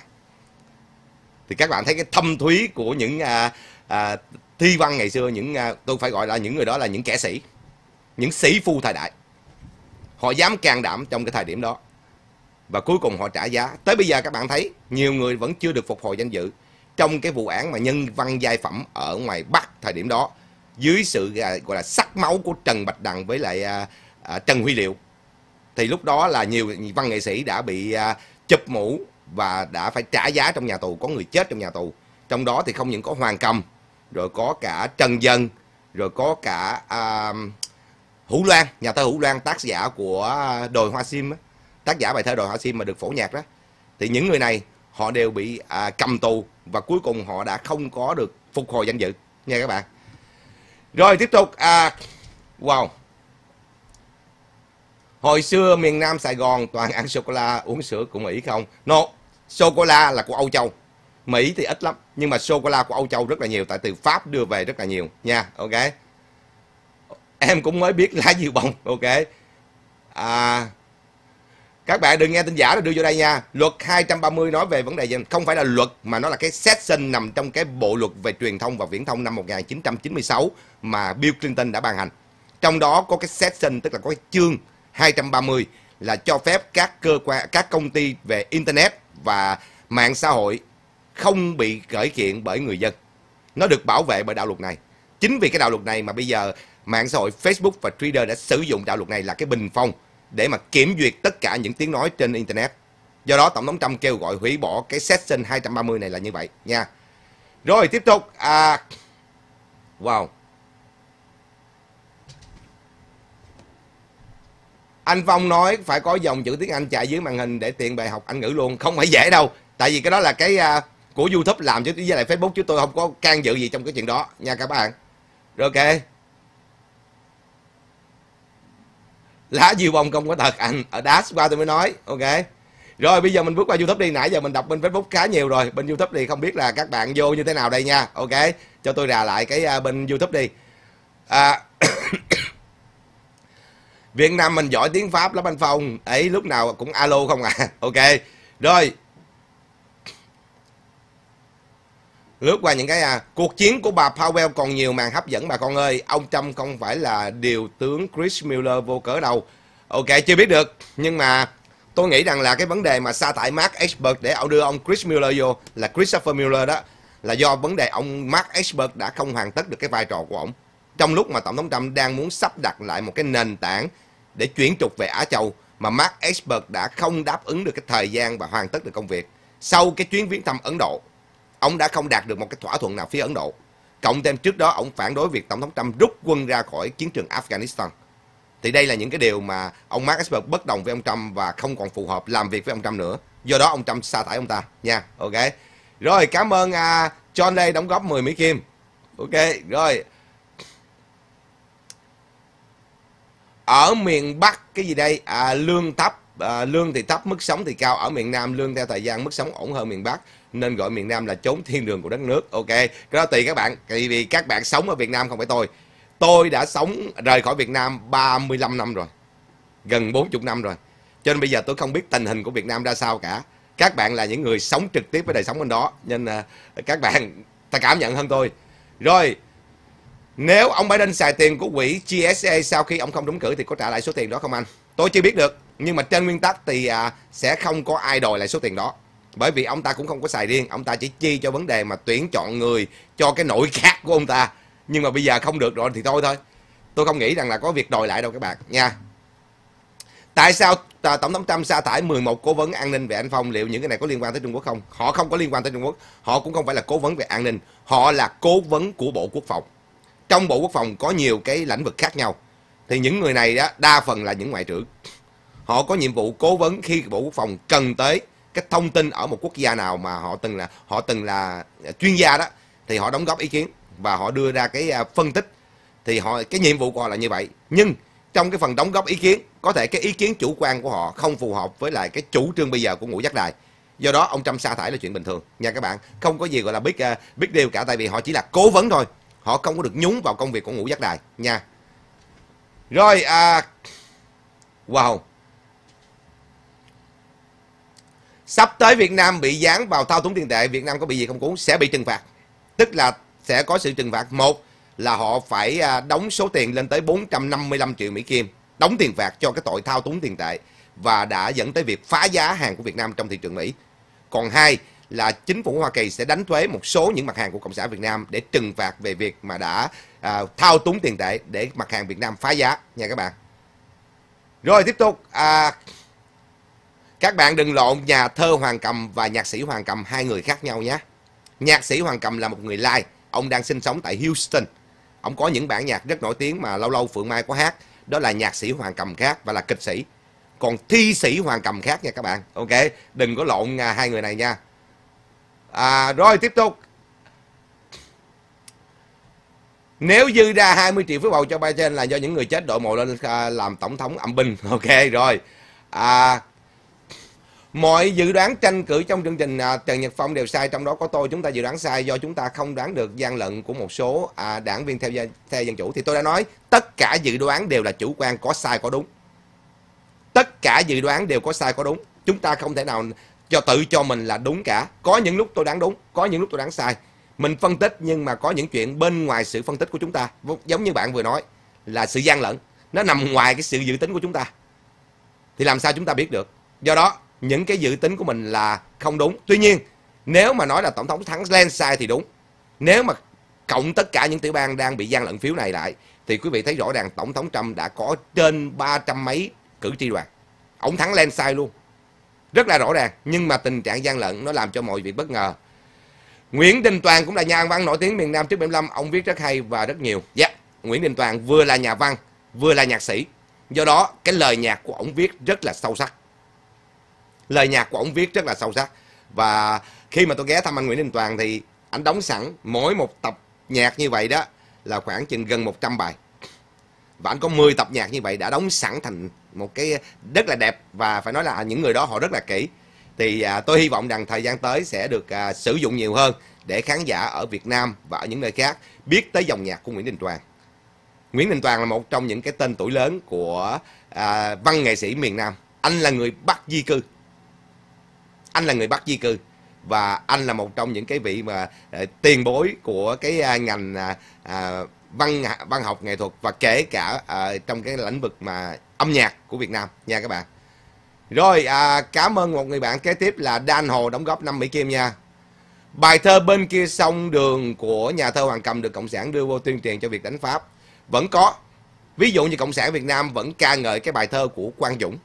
Thì các bạn thấy cái thâm thúy của những à, à, thi văn ngày xưa, những à, tôi phải gọi là những người đó là những kẻ sĩ, những sĩ phu thời đại. Họ dám can đảm trong cái thời điểm đó. Và cuối cùng họ trả giá. Tới bây giờ các bạn thấy nhiều người vẫn chưa được phục hồi danh dự trong cái vụ án mà nhân văn giai phẩm ở ngoài Bắc thời điểm đó, dưới sự gọi là sắc máu của Trần Bạch Đằng với lại à, à, Trần Huy Liệu. Thì lúc đó là nhiều văn nghệ sĩ đã bị à, chụp mũ và đã phải trả giá trong nhà tù, có người chết trong nhà tù. Trong đó thì không những có Hoàng Cầm, rồi có cả Trần Dân, rồi có cả à, Hữu Loan, nhà thơ Hữu Loan, tác giả của Đồi Hoa Sim á, tác giả bài thơ Đồi Hoa Sim mà được phổ nhạc đó. Thì những người này họ đều bị à, cầm tù và cuối cùng họ đã không có được phục hồi danh dự nha các bạn. Rồi tiếp tục à, wow, hồi xưa miền Nam Sài Gòn toàn ăn sô cô la uống sữa của Mỹ không? No, sô cô la là của Âu Châu, Mỹ thì ít lắm, nhưng mà sô cô la của Âu Châu rất là nhiều, tại từ Pháp đưa về rất là nhiều nha. Ok, em cũng mới biết lá dưa bông. Ok, à, các bạn đừng nghe tin giả rồi đưa vô đây nha. Luật hai trăm ba mươi nói về vấn đề gì? Không phải là luật mà nó là cái section nằm trong cái bộ luật về truyền thông và viễn thông năm một nghìn chín trăm chín mươi sáu mà Bill Clinton đã ban hành. Trong đó có cái section, tức là có cái chương hai trăm ba mươi là cho phép các cơ quan, các công ty về internet và mạng xã hội không bị khởi kiện bởi người dân. Nó được bảo vệ bởi đạo luật này. Chính vì cái đạo luật này mà bây giờ mạng xã hội Facebook và Twitter đã sử dụng đạo luật này là cái bình phong để mà kiểm duyệt tất cả những tiếng nói trên internet. Do đó Tổng thống Trump kêu gọi hủy bỏ cái section hai trăm ba mươi này là như vậy nha. Rồi tiếp tục à, wow, anh Phong nói phải có dòng chữ tiếng Anh chạy dưới màn hình để tiện bề học Anh ngữ luôn. Không phải dễ đâu, tại vì cái đó là cái uh, của YouTube làm chứ với lại Facebook, chứ tôi không có can dự gì trong cái chuyện đó nha các bạn. Rồi ok, lá dưa bông không có thật anh, ở Dash qua tôi mới nói. Ok, Rồi bây giờ mình bước qua YouTube đi. Nãy giờ mình đọc bên Facebook khá nhiều rồi. Bên YouTube thì không biết là các bạn vô như thế nào đây nha. Ok, cho tôi rà lại cái uh, bên YouTube đi. À, Việt Nam mình giỏi tiếng Pháp lắm anh Phong. Ấy lúc nào cũng alo không à. Ok. Rồi. Lướt qua những cái à, cuộc chiến của bà Powell còn nhiều màn hấp dẫn bà con ơi. Ông Trump không phải là điều tướng Chris Miller vô cớ đâu. Ok, chưa biết được. Nhưng mà tôi nghĩ rằng là cái vấn đề mà sa thải Mark Eshberg để ông đưa ông Chris Miller vô, là Christopher Miller đó, là do vấn đề ông Mark Eshberg đã không hoàn tất được cái vai trò của ông. Trong lúc mà Tổng thống Trump đang muốn sắp đặt lại một cái nền tảng để chuyển trục về Á Châu, mà Mark Eshberg đã không đáp ứng được cái thời gian và hoàn tất được công việc. Sau cái chuyến viếng thăm Ấn Độ, ông đã không đạt được một cái thỏa thuận nào phía Ấn Độ. Cộng thêm trước đó ông phản đối việc Tổng thống Trump rút quân ra khỏi chiến trường Afghanistan. Thì đây là những cái điều mà ông Mark Eshberg bất đồng với ông Trump và không còn phù hợp làm việc với ông Trump nữa. Do đó ông Trump sa thải ông ta nha. Ok. Rồi cảm ơn uh, John Lê đóng góp mười Mỹ Kim. Ok. Rồi. Ở miền Bắc cái gì đây? À, lương thấp, à, lương thì thấp, mức sống thì cao. Ở miền Nam lương theo thời gian mức sống ổn hơn miền Bắc, nên gọi miền Nam là chốn thiên đường của đất nước. Ok, cái đó tùy các bạn. Tại vì các bạn sống ở Việt Nam không phải tôi. Tôi đã sống rời khỏi Việt Nam ba mươi lăm năm rồi, gần bốn mươi năm rồi. Cho nên bây giờ tôi không biết tình hình của Việt Nam ra sao cả. Các bạn là những người sống trực tiếp với đời sống bên đó, nên uh, các bạn ta cảm nhận hơn tôi. Rồi. Nếu ông Biden xài tiền của quỹ G S A sau khi ông không trúng cử thì có trả lại số tiền đó không anh? Tôi chưa biết được. Nhưng mà trên nguyên tắc thì à, sẽ không có ai đòi lại số tiền đó. Bởi vì ông ta cũng không có xài riêng. Ông ta chỉ chi cho vấn đề mà tuyển chọn người cho cái nội các của ông ta. Nhưng mà bây giờ không được rồi thì thôi thôi. Tôi không nghĩ rằng là có việc đòi lại đâu các bạn nha. Tại sao à, Tổng thống Trump sa thải mười một cố vấn an ninh về anh Phong? Liệu những cái này có liên quan tới Trung Quốc không? Họ không có liên quan tới Trung Quốc. Họ cũng không phải là cố vấn về an ninh. Họ là cố vấn của Bộ Quốc phòng. Trong Bộ Quốc phòng có nhiều cái lĩnh vực khác nhau. Thì những người này đó, đa phần là những ngoại trưởng. Họ có nhiệm vụ cố vấn khi Bộ Quốc phòng cần tới cái thông tin ở một quốc gia nào mà họ từng là họ từng là chuyên gia đó, thì họ đóng góp ý kiến và họ đưa ra cái phân tích. Thì họ cái nhiệm vụ của họ là như vậy. Nhưng trong cái phần đóng góp ý kiến, có thể cái ý kiến chủ quan của họ không phù hợp với lại cái chủ trương bây giờ của Ngũ Giác Đài. Do đó ông Trump sa thải là chuyện bình thường nha các bạn. Không có gì gọi là big uh, big deal cả, tại vì họ chỉ là cố vấn thôi. Họ không có được nhúng vào công việc của Ngũ Giác Đài nha. Rồi à, wow. Sắp tới Việt Nam bị dán vào thao túng tiền tệ, Việt Nam có bị gì không Cú? Sẽ bị trừng phạt. Tức là sẽ có sự trừng phạt. Một là họ phải đóng số tiền lên tới bốn trăm năm mươi lăm triệu Mỹ Kim, đóng tiền phạt cho cái tội thao túng tiền tệ và đã dẫn tới việc phá giá hàng của Việt Nam trong thị trường Mỹ. Còn hai là chính phủ Hoa Kỳ sẽ đánh thuế một số những mặt hàng của Cộng sản Việt Nam để trừng phạt về việc mà đã à, thao túng tiền tệ để mặt hàng Việt Nam phá giá nha các bạn. Rồi tiếp tục à, các bạn đừng lộn nhà thơ Hoàng Cầm và nhạc sĩ Hoàng Cầm, hai người khác nhau nhé. Nhạc sĩ Hoàng Cầm là một người Lai, ông đang sinh sống tại Houston. Ông có những bản nhạc rất nổi tiếng mà lâu lâu Phượng Mai có hát, đó là nhạc sĩ Hoàng Cầm khác và là kịch sĩ. Còn thi sĩ Hoàng Cầm khác nha các bạn. Ok, đừng có lộn à, hai người này nha. À, rồi tiếp tục. Nếu dư ra hai mươi triệu phiếu bầu cho Biden là do những người chết đội mộ lên làm tổng thống âm binh. Ok rồi. À, mọi dự đoán tranh cử trong chương trình à, Trần Nhật Phong đều sai, trong đó có tôi. Chúng ta dự đoán sai do chúng ta không đoán được gian lận của một số à, đảng viên theo theo dân chủ. Thì tôi đã nói tất cả dự đoán đều là chủ quan, có sai có đúng. Tất cả dự đoán đều có sai có đúng. Chúng ta không thể nào cho tự cho mình là đúng cả. Có những lúc tôi đoán đúng, có những lúc tôi đoán sai. Mình phân tích nhưng mà có những chuyện bên ngoài sự phân tích của chúng ta. Giống như bạn vừa nói là sự gian lận, nó nằm ngoài cái sự dự tính của chúng ta. Thì làm sao chúng ta biết được? Do đó những cái dự tính của mình là không đúng. Tuy nhiên nếu mà nói là tổng thống thắng landslide thì đúng. Nếu mà cộng tất cả những tiểu bang đang bị gian lận phiếu này lại thì quý vị thấy rõ ràng tổng thống Trump đã có trên ba trăm mấy cử tri đoàn. Ông thắng landslide luôn, rất là rõ ràng. Nhưng mà tình trạng gian lận nó làm cho mọi việc bất ngờ. Nguyễn Đình Toàn cũng là nhà văn nổi tiếng miền Nam trước bảy mươi lăm. Ông viết rất hay và rất nhiều. Dạ, yeah. Nguyễn Đình Toàn vừa là nhà văn vừa là nhạc sĩ. Do đó cái lời nhạc của ông viết rất là sâu sắc. Lời nhạc của ông viết rất là sâu sắc. Và khi mà tôi ghé thăm anh Nguyễn Đình Toàn thì anh đóng sẵn mỗi một tập nhạc như vậy đó là khoảng chừng gần một trăm bài. Và anh có mười tập nhạc như vậy đã đóng sẵn thành một cái rất là đẹp. Và phải nói là những người đó họ rất là kỹ. Thì à, tôi hy vọng rằng thời gian tới sẽ được à, sử dụng nhiều hơn để khán giả ở Việt Nam và ở những nơi khác biết tới dòng nhạc của Nguyễn Đình Toàn. Nguyễn Đình Toàn là một trong những cái tên tuổi lớn của à, văn nghệ sĩ miền Nam. Anh là người Bắc di cư. Anh là người Bắc di cư. Và anh là một trong những cái vị mà à, tiền bối của cái à, ngành à, à, văn văn học nghệ thuật và kể cả à, trong cái lĩnh vực mà âm nhạc của Việt Nam nha các bạn. Rồi à, cảm ơn một người bạn kế tiếp là Dan Hồ đóng góp năm Mỹ Kim nha. Bài thơ Bên Kia Sông Đường của nhà thơ Hoàng Cầm được Cộng sản đưa vô tuyên truyền cho việc đánh Pháp. Vẫn có. Ví dụ như Cộng sản Việt Nam vẫn ca ngợi cái bài thơ của Quang Dũng.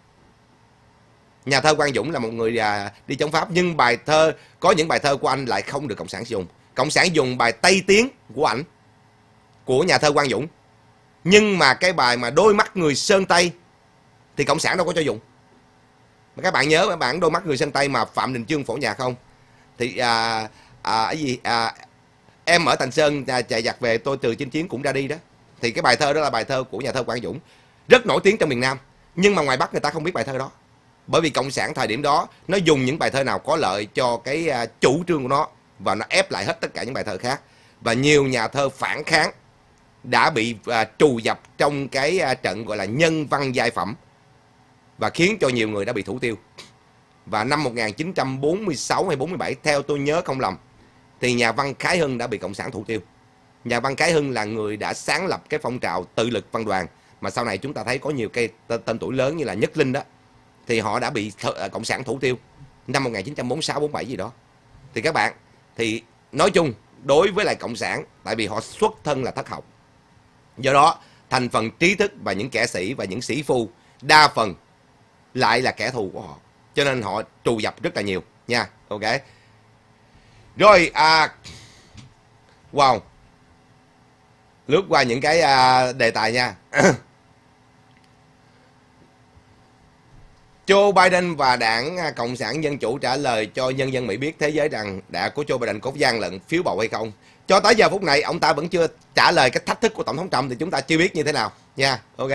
Nhà thơ Quang Dũng là một người à, đi chống Pháp. Nhưng bài thơ, có những bài thơ của anh lại không được Cộng sản dùng. Cộng sản dùng bài Tây Tiến của ảnh, của nhà thơ Quang Dũng. Nhưng mà cái bài mà Đôi Mắt Người Sơn Tây thì Cộng sản đâu có cho dùng. Mà các bạn nhớ các bạn Đôi Mắt Người Sơn Tây mà Phạm Đình Chương phổ nhạc không? Thì à, à, cái gì à, Em ở Thành Sơn à, chạy giặc về tôi từ chinh chiến cũng ra đi đó. Thì cái bài thơ đó là bài thơ của nhà thơ Quang Dũng, rất nổi tiếng trong miền Nam. Nhưng mà ngoài Bắc người ta không biết bài thơ đó. Bởi vì Cộng sản thời điểm đó nó dùng những bài thơ nào có lợi cho cái à, chủ trương của nó, và nó ép lại hết tất cả những bài thơ khác. Và nhiều nhà thơ phản kháng đã bị à, trù dập trong cái à, trận gọi là nhân văn giai phẩm, và khiến cho nhiều người đã bị thủ tiêu. Và năm một nghìn chín trăm bốn mươi sáu hay bốn mươi bảy, theo tôi nhớ không lầm, thì nhà văn Khái Hưng đã bị Cộng sản thủ tiêu. Nhà văn Khái Hưng là người đã sáng lập cái phong trào tự lực văn đoàn, mà sau này chúng ta thấy có nhiều cái tên tuổi lớn như là Nhất Linh đó, thì họ đã bị Cộng sản thủ tiêu năm một nghìn chín trăm bốn mươi sáu, bốn mươi bảy gì đó. Thì các bạn, thì nói chung đối với lại Cộng sản, tại vì họ xuất thân là thất học, do đó thành phần trí thức và những kẻ sĩ và những sĩ phu đa phần lại là kẻ thù của họ, cho nên họ trù dập rất là nhiều nha. Ok. Rồi à, wow, lướt qua những cái à, đề tài nha. Joe Biden và đảng Cộng sản Dân Chủ trả lời cho nhân dân Mỹ biết thế giới rằng đã của Joe Biden có gian lận phiếu bầu hay không. Cho tới giờ phút này ông ta vẫn chưa trả lời cái thách thức của Tổng thống Trump, thì chúng ta chưa biết như thế nào nha. Ok.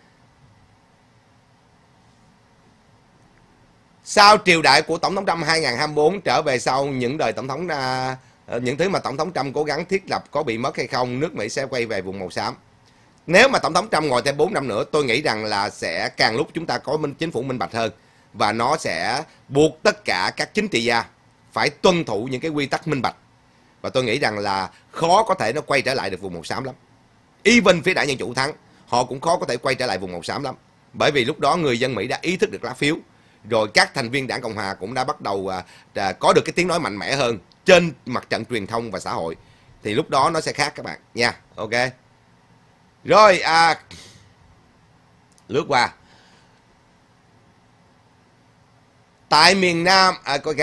Sau triều đại của Tổng thống Trump hai nghìn không trăm hai mươi bốn trở về sau những đời Tổng thống, à, những thứ mà Tổng thống Trump cố gắng thiết lập có bị mất hay không, nước Mỹ sẽ quay về vùng màu xám. Nếu mà Tổng thống Trump ngồi thêm bốn năm nữa, tôi nghĩ rằng là sẽ càng lúc chúng ta có minh, chính phủ minh bạch hơn. Và nó sẽ buộc tất cả các chính trị gia phải tuân thủ những cái quy tắc minh bạch. Và tôi nghĩ rằng là khó có thể nó quay trở lại được vùng màu xám lắm. Even phía đảng Dân Chủ thắng, họ cũng khó có thể quay trở lại vùng màu xám lắm. Bởi vì lúc đó người dân Mỹ đã ý thức được lá phiếu. Rồi các thành viên đảng Cộng Hòa cũng đã bắt đầu à, à, có được cái tiếng nói mạnh mẽ hơn trên mặt trận truyền thông và xã hội. Thì lúc đó nó sẽ khác các bạn nha. Ok. Rồi à, lướt qua. Tại miền Nam à, ok.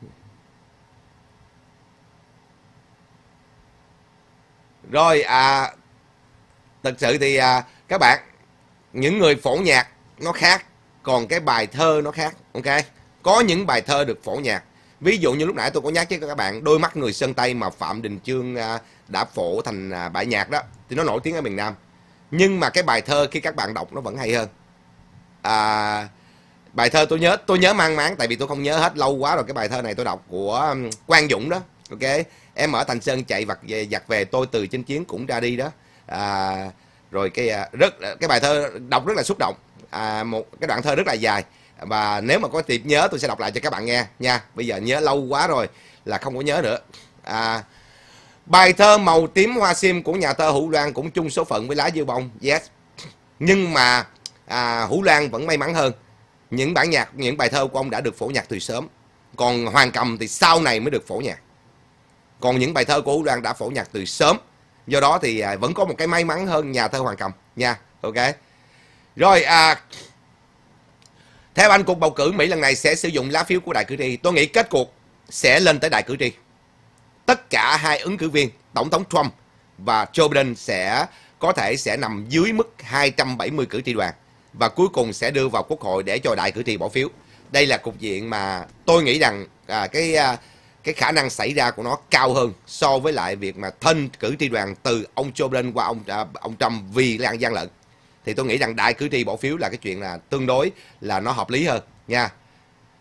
Rồi à, thực sự thì à, các bạn, những người phổ nhạc nó khác, còn cái bài thơ nó khác. Ok. Có những bài thơ được phổ nhạc. Ví dụ như lúc nãy tôi có nhắc với các bạn Đôi Mắt Người Sơn Tây mà Phạm Đình Chương à, đã phổ thành à, bài nhạc đó, thì nó nổi tiếng ở miền Nam. Nhưng mà cái bài thơ khi các bạn đọc nó vẫn hay hơn. À, bài thơ tôi nhớ tôi nhớ mang máng, tại vì tôi không nhớ hết, lâu quá rồi. Cái bài thơ này tôi đọc của um, Quang Dũng đó. Ok. Em ở Thành Sơn chạy vặt về giặc về tôi từ chinh chiến cũng ra đi đó. À, rồi cái rất cái bài thơ đọc rất là xúc động. À, một cái đoạn thơ rất là dài, và nếu mà có dịp nhớ tôi sẽ đọc lại cho các bạn nghe nha. Bây giờ nhớ lâu quá rồi là không có nhớ nữa. À, bài thơ Màu Tím Hoa Sim của nhà thơ Hữu Loan cũng chung số phận với Lá Dưa Bông. Yes. Nhưng mà à, Hữu Loan vẫn may mắn hơn. Những bản nhạc, những bài thơ của ông đã được phổ nhạc từ sớm. Còn Hoàng Cầm thì sau này mới được phổ nhạc. Còn những bài thơ của Hữu Loan đã phổ nhạc từ sớm. Do đó thì à, vẫn có một cái may mắn hơn nhà thơ Hoàng Cầm nha. Ok. Rồi à, theo anh, cuộc bầu cử Mỹ lần này sẽ sử dụng lá phiếu của đại cử tri. Tôi nghĩ kết cuộc sẽ lên tới đại cử tri. Tất cả hai ứng cử viên Tổng thống Trump và Joe Biden sẽ có thể sẽ nằm dưới mức hai trăm bảy mươi cử tri đoàn, và cuối cùng sẽ đưa vào Quốc hội để cho đại cử tri bỏ phiếu. Đây là cục diện mà tôi nghĩ rằng à, cái à, cái khả năng xảy ra của nó cao hơn so với lại việc mà thân cử tri đoàn từ ông Joe Biden qua ông à, ông Trump vì lan gian lận. Thì tôi nghĩ rằng đại cử tri bỏ phiếu là cái chuyện là tương đối là nó hợp lý hơn nha.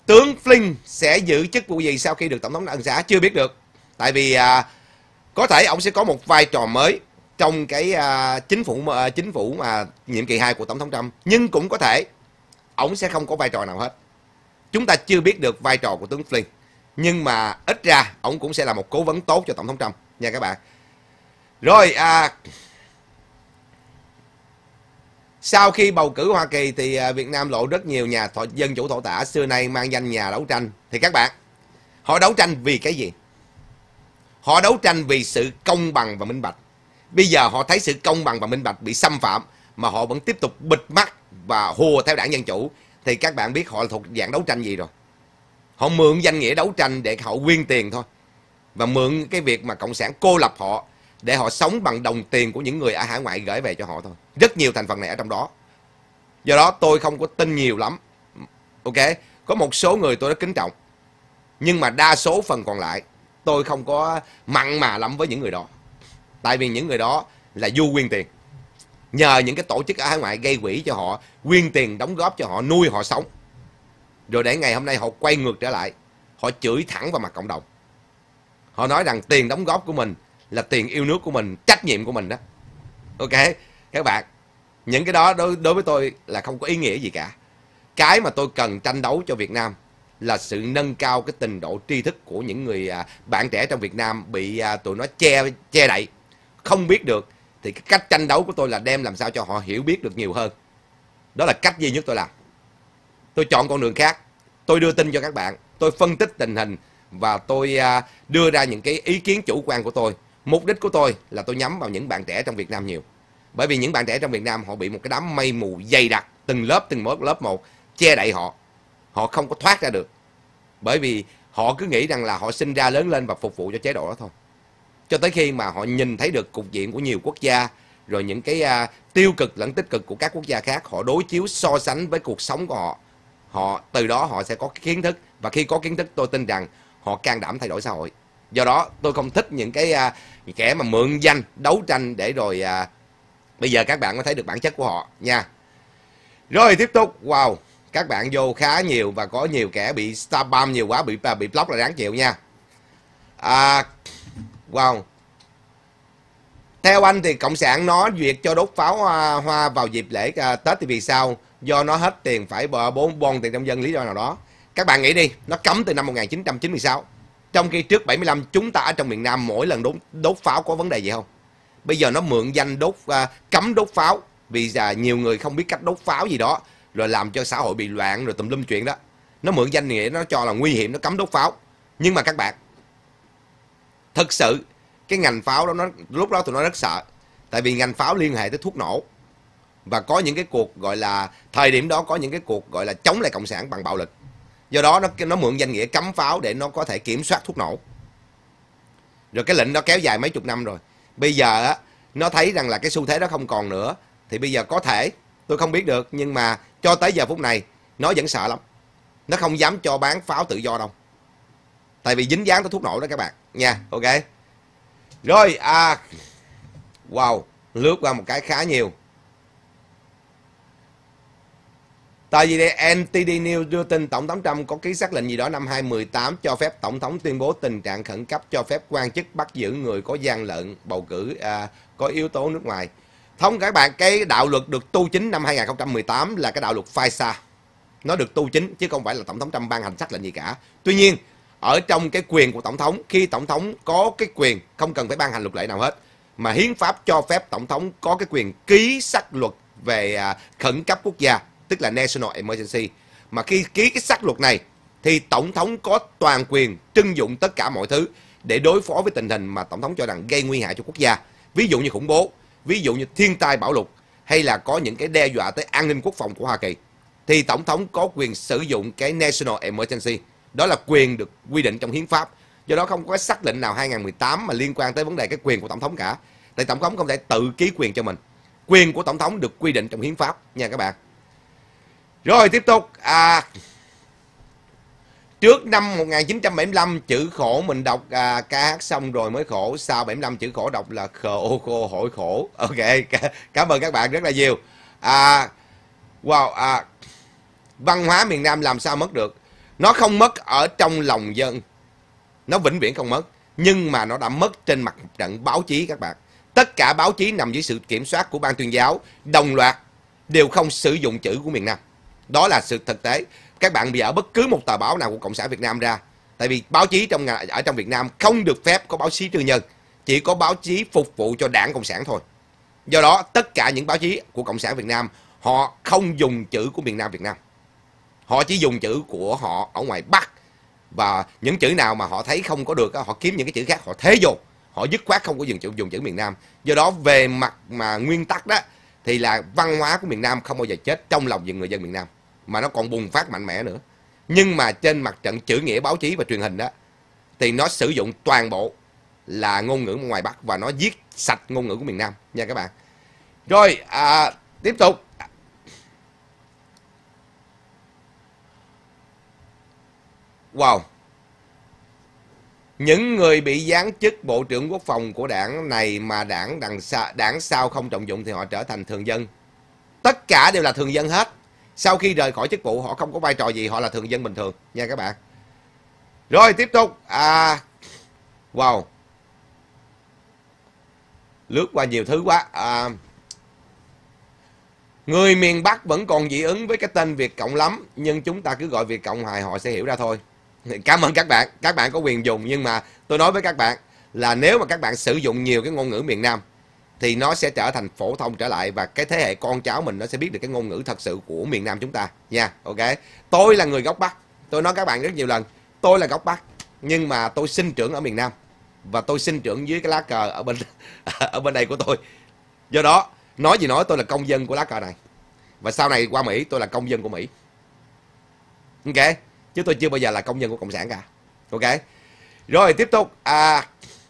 tướng Flynn sẽ giữ chức vụ gì sau khi được tổng thống ân xá? Chưa biết được. Tại vì à, có thể ông sẽ có một vai trò mới trong cái à, chính phủ à, chính phủ mà nhiệm kỳ hai của tổng thống Trump, nhưng cũng có thể ông sẽ không có vai trò nào hết. Chúng ta chưa biết được vai trò của tướng Flynn, nhưng mà ít ra ông cũng sẽ là một cố vấn tốt cho tổng thống Trump nha các bạn. Rồi à, sau khi bầu cử Hoa Kỳ thì à, Việt Nam lộ rất nhiều nhà thọ, dân chủ thổ tả xưa nay mang danh nhà đấu tranh. Thì các bạn, họ đấu tranh vì cái gì? Họ đấu tranh vì sự công bằng và minh bạch. Bây giờ họ thấy sự công bằng và minh bạch bị xâm phạm mà họ vẫn tiếp tục bịt mắt và hùa theo đảng Dân Chủ, thì các bạn biết họ thuộc dạng đấu tranh gì rồi. Họ mượn danh nghĩa đấu tranh để họ quyên tiền thôi, và mượn cái việc mà Cộng sản cô lập họ để họ sống bằng đồng tiền của những người ở hải ngoại gửi về cho họ thôi. Rất nhiều thành phần này ở trong đó. Do đó tôi không có tin nhiều lắm. Ok, có một số người tôi rất kính trọng, nhưng mà đa số phần còn lại tôi không có mặn mà lắm với những người đó. Tại vì những người đó là du quyên tiền, nhờ những cái tổ chức ở hải ngoại gây quỹ cho họ, quyên tiền đóng góp cho họ, nuôi họ sống. Rồi để ngày hôm nay họ quay ngược trở lại, họ chửi thẳng vào mặt cộng đồng. Họ nói rằng tiền đóng góp của mình là tiền yêu nước của mình, trách nhiệm của mình đó. Ok, các bạn, những cái đó đối, đối với tôi là không có ý nghĩa gì cả. Cái mà tôi cần tranh đấu cho Việt Nam là sự nâng cao cái trình độ tri thức của những người à, bạn trẻ trong Việt Nam bị à, tụi nó che che đậy, không biết được. Thì cái cách tranh đấu của tôi là đem làm sao cho họ hiểu biết được nhiều hơn. Đó là cách duy nhất tôi làm. Tôi chọn con đường khác. Tôi đưa tin cho các bạn, tôi phân tích tình hình và tôi à, đưa ra những cái ý kiến chủ quan của tôi. Mục đích của tôi là tôi nhắm vào những bạn trẻ trong Việt Nam nhiều. Bởi vì những bạn trẻ trong Việt Nam họ bị một cái đám mây mù dày đặc, từng lớp từng lớp lớp một che đậy họ. Họ không có thoát ra được. Bởi vì họ cứ nghĩ rằng là họ sinh ra lớn lên và phục vụ cho chế độ đó thôi. Cho tới khi mà họ nhìn thấy được cục diện của nhiều quốc gia, rồi những cái uh, tiêu cực lẫn tích cực của các quốc gia khác, họ đối chiếu so sánh với cuộc sống của họ. Họ từ đó họ sẽ có kiến thức, và khi có kiến thức tôi tin rằng họ can đảm thay đổi xã hội. Do đó tôi không thích những cái uh, kẻ mà mượn danh đấu tranh để rồi uh, bây giờ các bạn có thấy được bản chất của họ nha. Rồi tiếp tục. Wow, các bạn vô khá nhiều và có nhiều kẻ bị spam nhiều quá, bị bị block là đáng chịu nha. À, wow. Theo anh thì Cộng sản nó duyệt cho đốt pháo hoa, hoa vào dịp lễ uh, Tết thì vì sao? Do nó hết tiền phải bờ bốn bon tiền trong dân, lý do nào đó. Các bạn nghĩ đi, nó cấm từ năm một nghìn chín trăm chín mươi sáu. Trong khi trước bảy mươi lăm chúng ta ở trong miền Nam mỗi lần đốt, đốt pháo có vấn đề gì không? Bây giờ nó mượn danh đốt uh, cấm đốt pháo vì uh, nhiều người không biết cách đốt pháo gì đó, rồi làm cho xã hội bị loạn rồi tùm lum chuyện đó. Nó mượn danh nghĩa nó cho là nguy hiểm, nó cấm đốt pháo. Nhưng mà các bạn, thực sự cái ngành pháo đó nó lúc đó tụi nó rất sợ. Tại vì ngành pháo liên hệ tới thuốc nổ. Và có những cái cuộc gọi là thời điểm đó có những cái cuộc gọi là chống lại cộng sản bằng bạo lực. Do đó nó nó mượn danh nghĩa cấm pháo để nó có thể kiểm soát thuốc nổ. Rồi cái lệnh đó kéo dài mấy chục năm rồi. Bây giờ á nó thấy rằng là cái xu thế đó không còn nữa, thì bây giờ có thể, tôi không biết được, nhưng mà cho tới giờ phút này nó vẫn sợ lắm. Nó không dám cho bán pháo tự do đâu. Tại vì dính dáng tới thuốc nổ đó các bạn nha. Ok. Rồi à, wow, lướt qua một cái khá nhiều. Tại vì đây en tê đê News đưa tin Tổng thống Trump có ký xác lệnh gì đó năm hai không một tám cho phép Tổng thống tuyên bố tình trạng khẩn cấp, cho phép quan chức bắt giữ người có gian lận bầu cử à, có yếu tố nước ngoài. Thông các bạn, cái đạo luật được tu chính năm hai không một tám là cái đạo luật FISA. Nó được tu chính chứ không phải là Tổng thống Trump ban hành xác lệnh gì cả. Tuy nhiên, ở trong cái quyền của Tổng thống, khi Tổng thống có cái quyền không cần phải ban hành luật lệ nào hết, mà hiến pháp cho phép Tổng thống có cái quyền ký xác luật về à, khẩn cấp quốc gia, tức là National Emergency. Mà khi ký cái xác luật này thì Tổng thống có toàn quyền trưng dụng tất cả mọi thứ để đối phó với tình hình mà Tổng thống cho rằng gây nguy hại cho quốc gia. Ví dụ như khủng bố, ví dụ như thiên tai bão lụt, hay là có những cái đe dọa tới an ninh quốc phòng của Hoa Kỳ. Thì Tổng thống có quyền sử dụng cái National Emergency. Đó là quyền được quy định trong hiến pháp. Do đó không có xác lệnh nào hai không một tám mà liên quan tới vấn đề cái quyền của Tổng thống cả. Tại Tổng thống không thể tự ký quyền cho mình. Quyền của Tổng thống được quy định trong hiến pháp nha các bạn. Rồi tiếp tục. À, trước năm một nghìn chín trăm bảy mươi lăm chữ khổ mình đọc à, ca hát xong rồi mới khổ. Sau bảy mươi lăm chữ khổ đọc là khổ khô hỏi khổ. Ok, cảm ơn các bạn rất là nhiều. À, wow, à, văn hóa miền Nam làm sao mất được? Nó không mất ở trong lòng dân, nó vĩnh viễn không mất, nhưng mà nó đã mất trên mặt trận báo chí các bạn. Tất cả báo chí nằm dưới sự kiểm soát của ban tuyên giáo đồng loạt đều không sử dụng chữ của miền Nam. Đó là sự thực tế. Các bạn bị ở bất cứ một tờ báo nào của Cộng sản Việt Nam ra. Tại vì báo chí trong ở trong Việt Nam không được phép có báo chí tư nhân, chỉ có báo chí phục vụ cho Đảng Cộng sản thôi. Do đó tất cả những báo chí của Cộng sản Việt Nam họ không dùng chữ của miền Nam Việt Nam. Họ chỉ dùng chữ của họ ở ngoài Bắc. Và những chữ nào mà họ thấy không có được, họ kiếm những cái chữ khác họ thế vô. Họ dứt khoát không có dùng chữ, dùng chữ miền Nam. Do đó về mặt mà nguyên tắc đó thì là văn hóa của miền Nam không bao giờ chết trong lòng những người dân miền Nam, mà nó còn bùng phát mạnh mẽ nữa. Nhưng mà trên mặt trận chữ nghĩa báo chí và truyền hình đó thì nó sử dụng toàn bộ là ngôn ngữ ngoài Bắc và nó giết sạch ngôn ngữ của miền Nam nha các bạn. Rồi à, tiếp tục. Wow. Những người bị giáng chức Bộ trưởng Quốc phòng của đảng này mà đảng đằng sau, đảng sau không trọng dụng thì họ trở thành thường dân. Tất cả đều là thường dân hết. Sau khi rời khỏi chức vụ họ không có vai trò gì, họ là thường dân bình thường nha các bạn. Rồi tiếp tục. À, wow. Lướt qua nhiều thứ quá. À, người miền Bắc vẫn còn dị ứng với cái tên Việt Cộng lắm, nhưng chúng ta cứ gọi Việt Cộng hoài họ sẽ hiểu ra thôi. Cảm ơn các bạn, các bạn có quyền dùng, nhưng mà tôi nói với các bạn là nếu mà các bạn sử dụng nhiều cái ngôn ngữ miền Nam thì nó sẽ trở thành phổ thông trở lại, và cái thế hệ con cháu mình nó sẽ biết được cái ngôn ngữ thật sự của miền Nam chúng ta nha. Ok, tôi là người gốc Bắc, tôi nói các bạn rất nhiều lần, tôi là gốc Bắc nhưng mà tôi sinh trưởng ở miền Nam và tôi sinh trưởng dưới cái lá cờ ở bên ở bên đây của tôi. Do đó nói gì nói, tôi là công dân của lá cờ này, và sau này qua Mỹ tôi là công dân của Mỹ. Ok, chứ tôi chưa bao giờ là công dân của Cộng sản cả. Ok, rồi tiếp tục. À,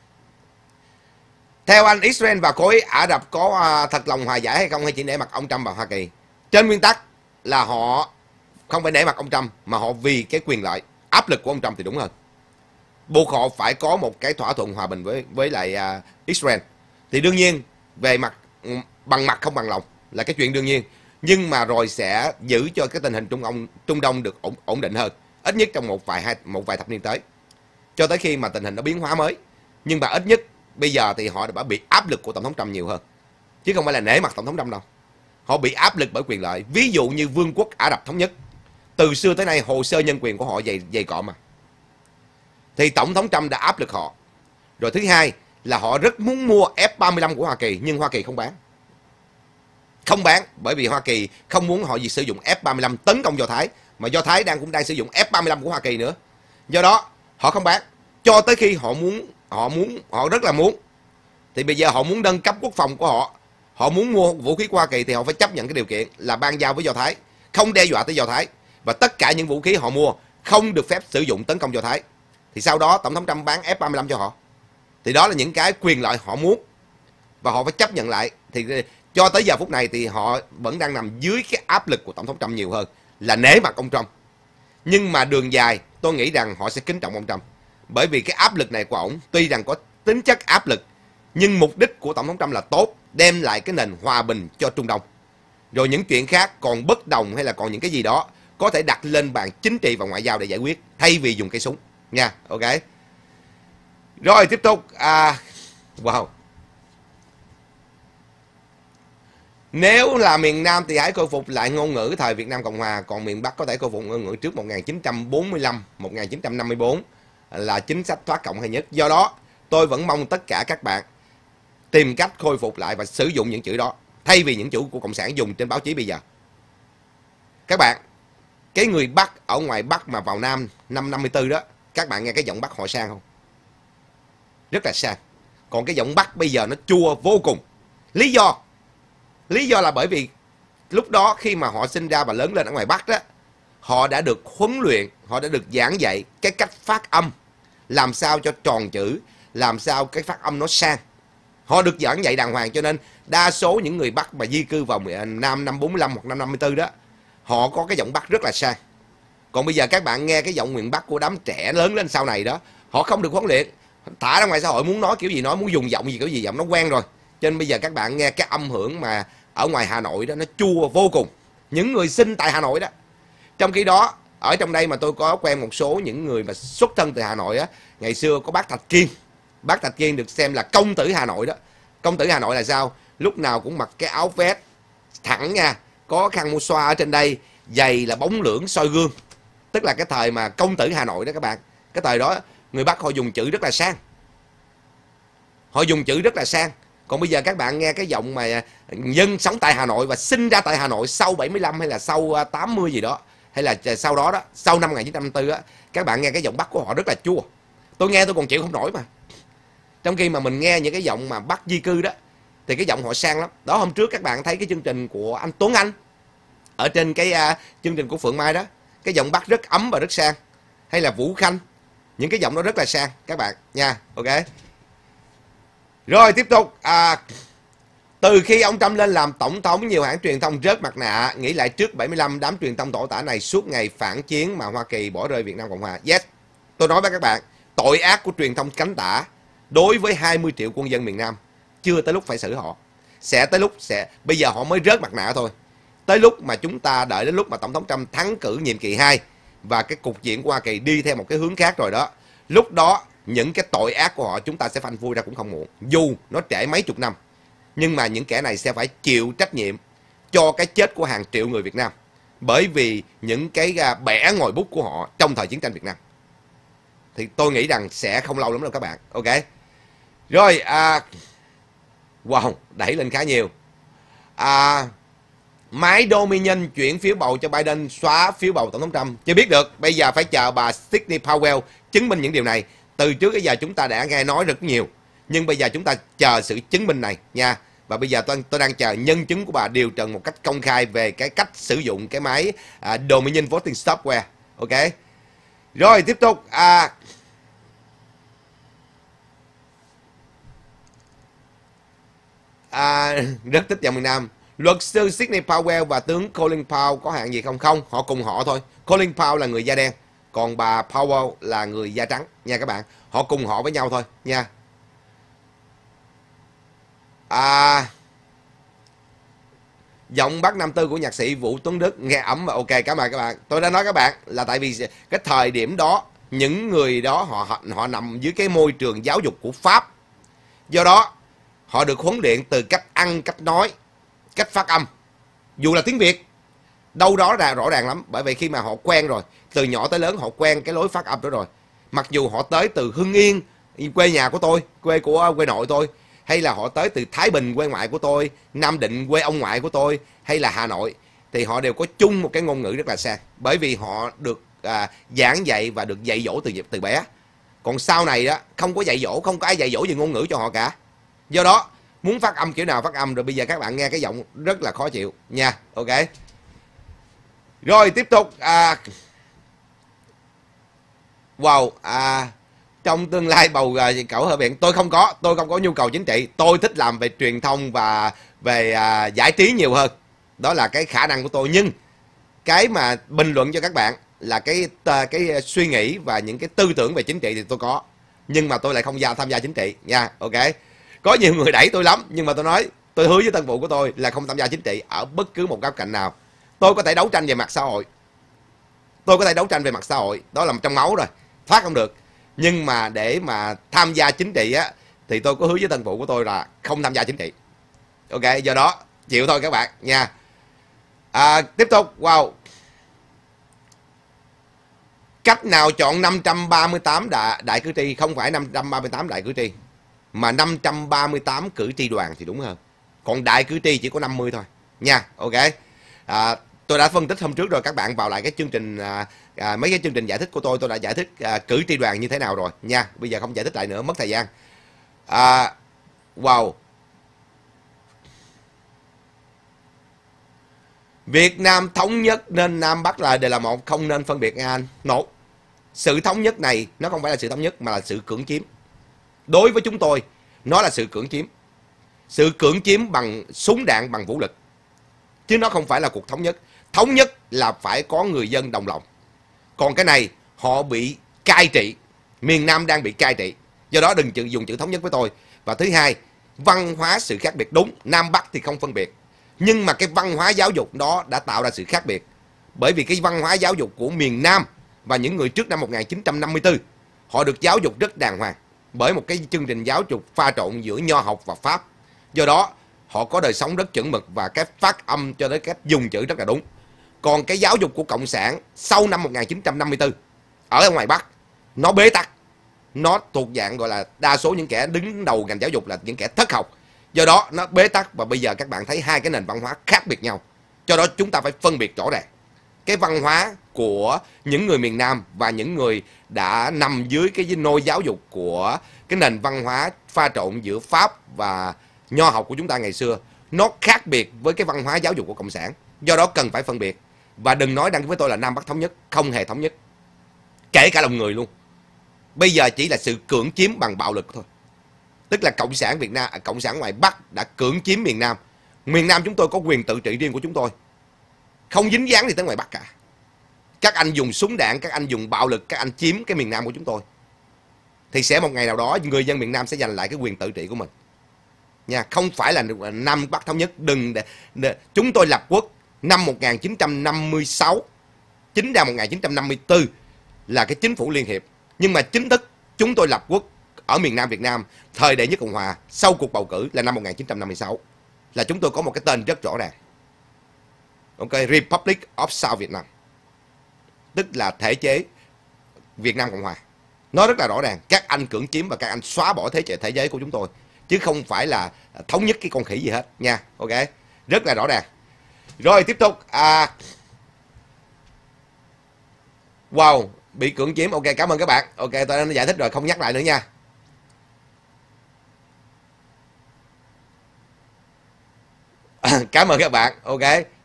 theo anh, Israel và khối Ả Rập có à, thật lòng hòa giải hay không, hay chỉ nể mặt ông Trump và Hoa Kỳ? Trên nguyên tắc là họ không phải nể mặt ông Trump, mà họ vì cái quyền lợi áp lực của ông Trump thì đúng hơn. Buộc họ phải có một cái thỏa thuận hòa bình với với lại à, Israel. Thì đương nhiên về mặt bằng mặt không bằng lòng là cái chuyện đương nhiên, nhưng mà rồi sẽ giữ cho cái tình hình Trung Đông Trung Đông được ổn, ổn định hơn, ít nhất trong một vài hai một vài thập niên tới, cho tới khi mà tình hình nó biến hóa mới. Nhưng mà ít nhất bây giờ thì họ đã bị áp lực của Tổng thống Trump nhiều hơn, chứ không phải là nể mặt Tổng thống Trump đâu. Họ bị áp lực bởi quyền lợi. Ví dụ như Vương quốc Ả Rập Thống Nhất, từ xưa tới nay hồ sơ nhân quyền của họ dày dày cộm mà, thì Tổng thống Trump đã áp lực họ. Rồi thứ hai là họ rất muốn mua F ba mươi lăm của Hoa Kỳ, nhưng Hoa Kỳ không bán. Không bán bởi vì Hoa Kỳ không muốn họ gì sử dụng F ba mươi lăm tấn công Do Thái, mà Do Thái đang cũng đang sử dụng F ba mươi lăm của Hoa Kỳ nữa. Do đó họ không bán cho tới khi họ muốn, họ muốn, họ rất là muốn. Thì bây giờ họ muốn nâng cấp quốc phòng của họ, họ muốn mua vũ khí của Hoa Kỳ thì họ phải chấp nhận cái điều kiện là ban giao với Do Thái, không đe dọa tới Do Thái, và tất cả những vũ khí họ mua không được phép sử dụng tấn công Do Thái. Thì sau đó Tổng thống Trump bán F ba mươi lăm cho họ. Thì đó là những cái quyền lợi họ muốn và họ phải chấp nhận lại. Thì cho tới giờ phút này thì họ vẫn đang nằm dưới cái áp lực của Tổng thống Trump nhiều hơn là nể mặt ông Trump. Nhưng mà đường dài tôi nghĩ rằng họ sẽ kính trọng ông Trump, bởi vì cái áp lực này của ổng tuy rằng có tính chất áp lực, nhưng mục đích của Tổng thống Trump là tốt, đem lại cái nền hòa bình cho Trung Đông. Rồi những chuyện khác còn bất đồng hay là còn những cái gì đó có thể đặt lên bàn chính trị và ngoại giao để giải quyết, thay vì dùng cây súng nha. Ok, rồi tiếp tục. À, wow. Nếu là miền Nam thì hãy khôi phục lại ngôn ngữ thời Việt Nam Cộng Hòa, còn miền Bắc có thể khôi phục ngôn ngữ trước một nghìn chín trăm bốn mươi lăm, một nghìn chín trăm năm mươi tư là chính sách thoát cộng hay nhất. Do đó tôi vẫn mong tất cả các bạn tìm cách khôi phục lại và sử dụng những chữ đó, thay vì những chữ của Cộng sản dùng trên báo chí bây giờ. Các bạn, cái người Bắc ở ngoài Bắc mà vào Nam năm năm mươi tư đó, các bạn nghe cái giọng Bắc họ sang không? Rất là sang. Còn cái giọng Bắc bây giờ nó chua vô cùng. Lý do Lý do là bởi vì lúc đó khi mà họ sinh ra và lớn lên ở ngoài Bắc đó, họ đã được huấn luyện, họ đã được giảng dạy cái cách phát âm, làm sao cho tròn chữ, làm sao cái phát âm nó sang. Họ được giảng dạy đàng hoàng, cho nên đa số những người Bắc mà di cư vào Nam năm bốn mươi lăm hoặc năm năm mươi tư đó, họ có cái giọng Bắc rất là sang. Còn bây giờ các bạn nghe cái giọng miền Bắc của đám trẻ lớn lên sau này đó, họ không được huấn luyện, thả ra ngoài xã hội muốn nói kiểu gì nói, muốn dùng giọng gì kiểu gì giọng nó quen rồi. Cho nên bây giờ các bạn nghe cái âm hưởng mà ở ngoài Hà Nội đó nó chua vô cùng. Những người sinh tại Hà Nội đó. Trong khi đó Ở trong đây mà tôi có quen một số những người mà xuất thân từ Hà Nội á. Ngày xưa có bác Thạch Kiên. Bác Thạch Kiên được xem là công tử Hà Nội đó. Công tử Hà Nội là sao? Lúc nào cũng mặc cái áo vest thẳng nha, có khăn mua xoa ở trên đây, giày là bóng lưỡng soi gương. Tức là cái thời mà công tử Hà Nội đó các bạn. Cái thời đó người Bắc họ dùng chữ rất là sang. Họ dùng chữ rất là sang. Còn bây giờ các bạn nghe cái giọng mà dân sống tại Hà Nội và sinh ra tại Hà Nội sau bảy mươi lăm hay là sau tám mươi gì đó, hay là sau đó đó, sau năm một nghìn chín trăm năm mươi tư á, các bạn nghe cái giọng Bắc của họ rất là chua. Tôi nghe tôi còn chịu không nổi mà. Trong khi mà mình nghe những cái giọng mà Bắc di cư đó thì cái giọng họ sang lắm. Đó, hôm trước các bạn thấy cái chương trình của anh Tuấn Anh ở trên cái uh, chương trình của Phượng Mai đó, cái giọng Bắc rất ấm và rất sang. Hay là Vũ Khanh, những cái giọng đó rất là sang các bạn nha. Ok. Rồi tiếp tục. à, Từ khi ông Trump lên làm tổng thống, nhiều hãng truyền thông rớt mặt nạ. Nghĩ lại trước bảy mươi lăm, đám truyền thông tổ tả này suốt ngày phản chiến mà Hoa Kỳ bỏ rơi Việt Nam Cộng Hòa. Yes, tôi nói với các bạn, tội ác của truyền thông cánh tả đối với hai mươi triệu quân dân miền Nam chưa tới lúc phải xử họ. Sẽ tới lúc sẽ bây giờ họ mới rớt mặt nạ thôi. Tới lúc mà chúng ta đợi đến lúc mà tổng thống Trump thắng cử nhiệm kỳ hai và cái cục diện của Hoa Kỳ đi theo một cái hướng khác rồi đó, lúc đó những cái tội ác của họ chúng ta sẽ phanh phui ra cũng không muộn. Dù nó trễ mấy chục năm, nhưng mà những kẻ này sẽ phải chịu trách nhiệm cho cái chết của hàng triệu người Việt Nam, bởi vì những cái bẻ ngòi bút của họ trong thời chiến tranh Việt Nam. Thì tôi nghĩ rằng sẽ không lâu lắm đâu các bạn. Ok. Rồi, à, wow, đẩy lên khá nhiều. À, máy Dominion chuyển phiếu bầu cho Biden, xóa phiếu bầu tổng thống Trump. Chưa biết được, bây giờ phải chờ bà Sidney Powell chứng minh những điều này. Từ trước đến giờ chúng ta đã nghe nói rất nhiều, nhưng bây giờ chúng ta chờ sự chứng minh này nha. Và bây giờ tôi, tôi đang chờ nhân chứng của bà điều trần một cách công khai về cái cách sử dụng cái máy à, Dominion Voting Software. Ok. Rồi tiếp tục. À, à, rất thích dòng miền Nam. Luật sư Sidney Powell và tướng Colin Powell có hạn gì không? Không, họ cùng họ thôi. Colin Powell là người da đen, còn bà Powell là người da trắng nha các bạn. Họ cùng họ với nhau thôi nha. À, giọng Bắc Nam Tư của nhạc sĩ Vũ Tuấn Đức nghe ấm và ok. Cảm ơn các bạn. Tôi đã nói các bạn là tại vì cái thời điểm đó những người đó họ họ nằm dưới cái môi trường giáo dục của Pháp, do đó họ được huấn luyện từ cách ăn, cách nói, cách phát âm, dù là tiếng Việt đâu đó là rõ ràng lắm. Bởi vì khi mà họ quen rồi, từ nhỏ tới lớn họ quen cái lối phát âm đó rồi. Mặc dù họ tới từ Hưng Yên, quê nhà của tôi, quê của quê nội tôi, hay là họ tới từ Thái Bình, quê ngoại của tôi, Nam Định, quê ông ngoại của tôi, hay là Hà Nội, thì họ đều có chung một cái ngôn ngữ rất là sang. Bởi vì họ được à, giảng dạy và được dạy dỗ từ từ bé. Còn sau này đó không có dạy dỗ, không có ai dạy dỗ về ngôn ngữ cho họ cả. Do đó muốn phát âm kiểu nào phát âm. Rồi bây giờ các bạn nghe cái giọng rất là khó chịu nha. Ok. Rồi tiếp tục. à, Wow. à, Trong tương lai bầu cử Hạ viện, tôi không có tôi không có nhu cầu chính trị. Tôi thích làm về truyền thông và về à, giải trí nhiều hơn. Đó là cái khả năng của tôi. Nhưng cái mà bình luận cho các bạn là cái cái suy nghĩ và những cái tư tưởng về chính trị thì tôi có, nhưng mà tôi lại không tham gia chính trị nha. Ok. Có nhiều người đẩy tôi lắm, nhưng mà tôi nói, tôi hứa với thân phụ của tôi là không tham gia chính trị ở bất cứ một góc cạnh nào. Tôi có thể đấu tranh về mặt xã hội, tôi có thể đấu tranh về mặt xã hội, đó là trong máu rồi, thoát không được. Nhưng mà để mà tham gia chính trị á, thì tôi có hứa với thân phụ của tôi là không tham gia chính trị. Ok, do đó chịu thôi các bạn nha. À, tiếp tục. Wow. Cách nào chọn năm trăm ba mươi tám đại, đại cử tri? Không phải năm trăm ba mươi tám đại cử tri, mà năm trăm ba mươi tám cử tri đoàn thì đúng hơn. Còn đại cử tri chỉ có năm mươi thôi nha. Ok. À, tôi đã phân tích hôm trước rồi, các bạn vào lại cái chương trình à, à, mấy cái chương trình giải thích của tôi tôi đã giải thích à, cử tri đoàn như thế nào rồi nha. Bây giờ không giải thích lại nữa, mất thời gian. à, Wow. Việt Nam thống nhất nên Nam Bắc là đều là một, không nên phân biệt nghe anh. Một, sự thống nhất này nó không phải là sự thống nhất mà là sự cưỡng chiếm. Đối với chúng tôi, nó là sự cưỡng chiếm. Sự cưỡng chiếm bằng súng đạn, bằng vũ lực, chứ nó không phải là cuộc thống nhất. Thống nhất là phải có người dân đồng lòng. Còn cái này họ bị cai trị, miền Nam đang bị cai trị, do đó đừng dùng chữ thống nhất với tôi. Và thứ hai, văn hóa sự khác biệt. Đúng, Nam Bắc thì không phân biệt, nhưng mà cái văn hóa giáo dục đó đã tạo ra sự khác biệt. Bởi vì cái văn hóa giáo dục của miền Nam và những người trước năm một nghìn chín trăm năm mươi tư, họ được giáo dục rất đàng hoàng bởi một cái chương trình giáo dục pha trộn giữa nho học và Pháp. Do đó họ có đời sống rất chuẩn mực và cái phát âm cho đến cách dùng chữ rất là đúng. Còn cái giáo dục của Cộng sản sau năm một nghìn chín trăm năm mươi tư ở ngoài Bắc, nó bế tắc, nó thuộc dạng gọi là đa số những kẻ đứng đầu ngành giáo dục là những kẻ thất học. Do đó nó bế tắc, và bây giờ các bạn thấy hai cái nền văn hóa khác biệt nhau. Do đó chúng ta phải phân biệt rõ ràng cái văn hóa của những người miền Nam và những người đã nằm dưới cái nôi giáo dục của cái nền văn hóa pha trộn giữa Pháp và nho học của chúng ta ngày xưa. Nó khác biệt với cái văn hóa giáo dục của Cộng sản. Do đó cần phải phân biệt. Và đừng nói đăng với tôi là Nam Bắc thống nhất, không hề thống nhất. Kể cả lòng người luôn. Bây giờ chỉ là sự cưỡng chiếm bằng bạo lực thôi. Tức là Cộng sản Việt Nam, Cộng sản ngoài Bắc đã cưỡng chiếm miền Nam. Miền Nam chúng tôi có quyền tự trị riêng của chúng tôi, không dính dáng gì tới ngoài Bắc cả. Các anh dùng súng đạn, các anh dùng bạo lực, các anh chiếm cái miền Nam của chúng tôi. Thì sẽ một ngày nào đó người dân miền Nam sẽ giành lại cái quyền tự trị của mình nha. Không phải là Nam Bắc thống nhất. Đừng để, để, chúng tôi lập quốc năm một nghìn chín trăm năm mươi sáu, chính ra một nghìn chín trăm năm mươi tư là cái chính phủ liên hiệp. Nhưng mà chính thức chúng tôi lập quốc ở miền Nam Việt Nam thời đệ nhất Cộng hòa sau cuộc bầu cử là năm một nghìn chín trăm năm mươi sáu. Là chúng tôi có một cái tên rất rõ ràng. Ok, Republic of South Vietnam, tức là thể chế Việt Nam Cộng hòa. Nó rất là rõ ràng, các anh cưỡng chiếm và các anh xóa bỏ thế chế thể chế của chúng tôi, chứ không phải là thống nhất cái con khỉ gì hết nha. Ok, rất là rõ ràng. Rồi tiếp tục. à, Wow, bị cưỡng chiếm. Ok, cảm ơn các bạn. Ok, tôi đã giải thích rồi, không nhắc lại nữa nha. Cảm ơn các bạn. Ok,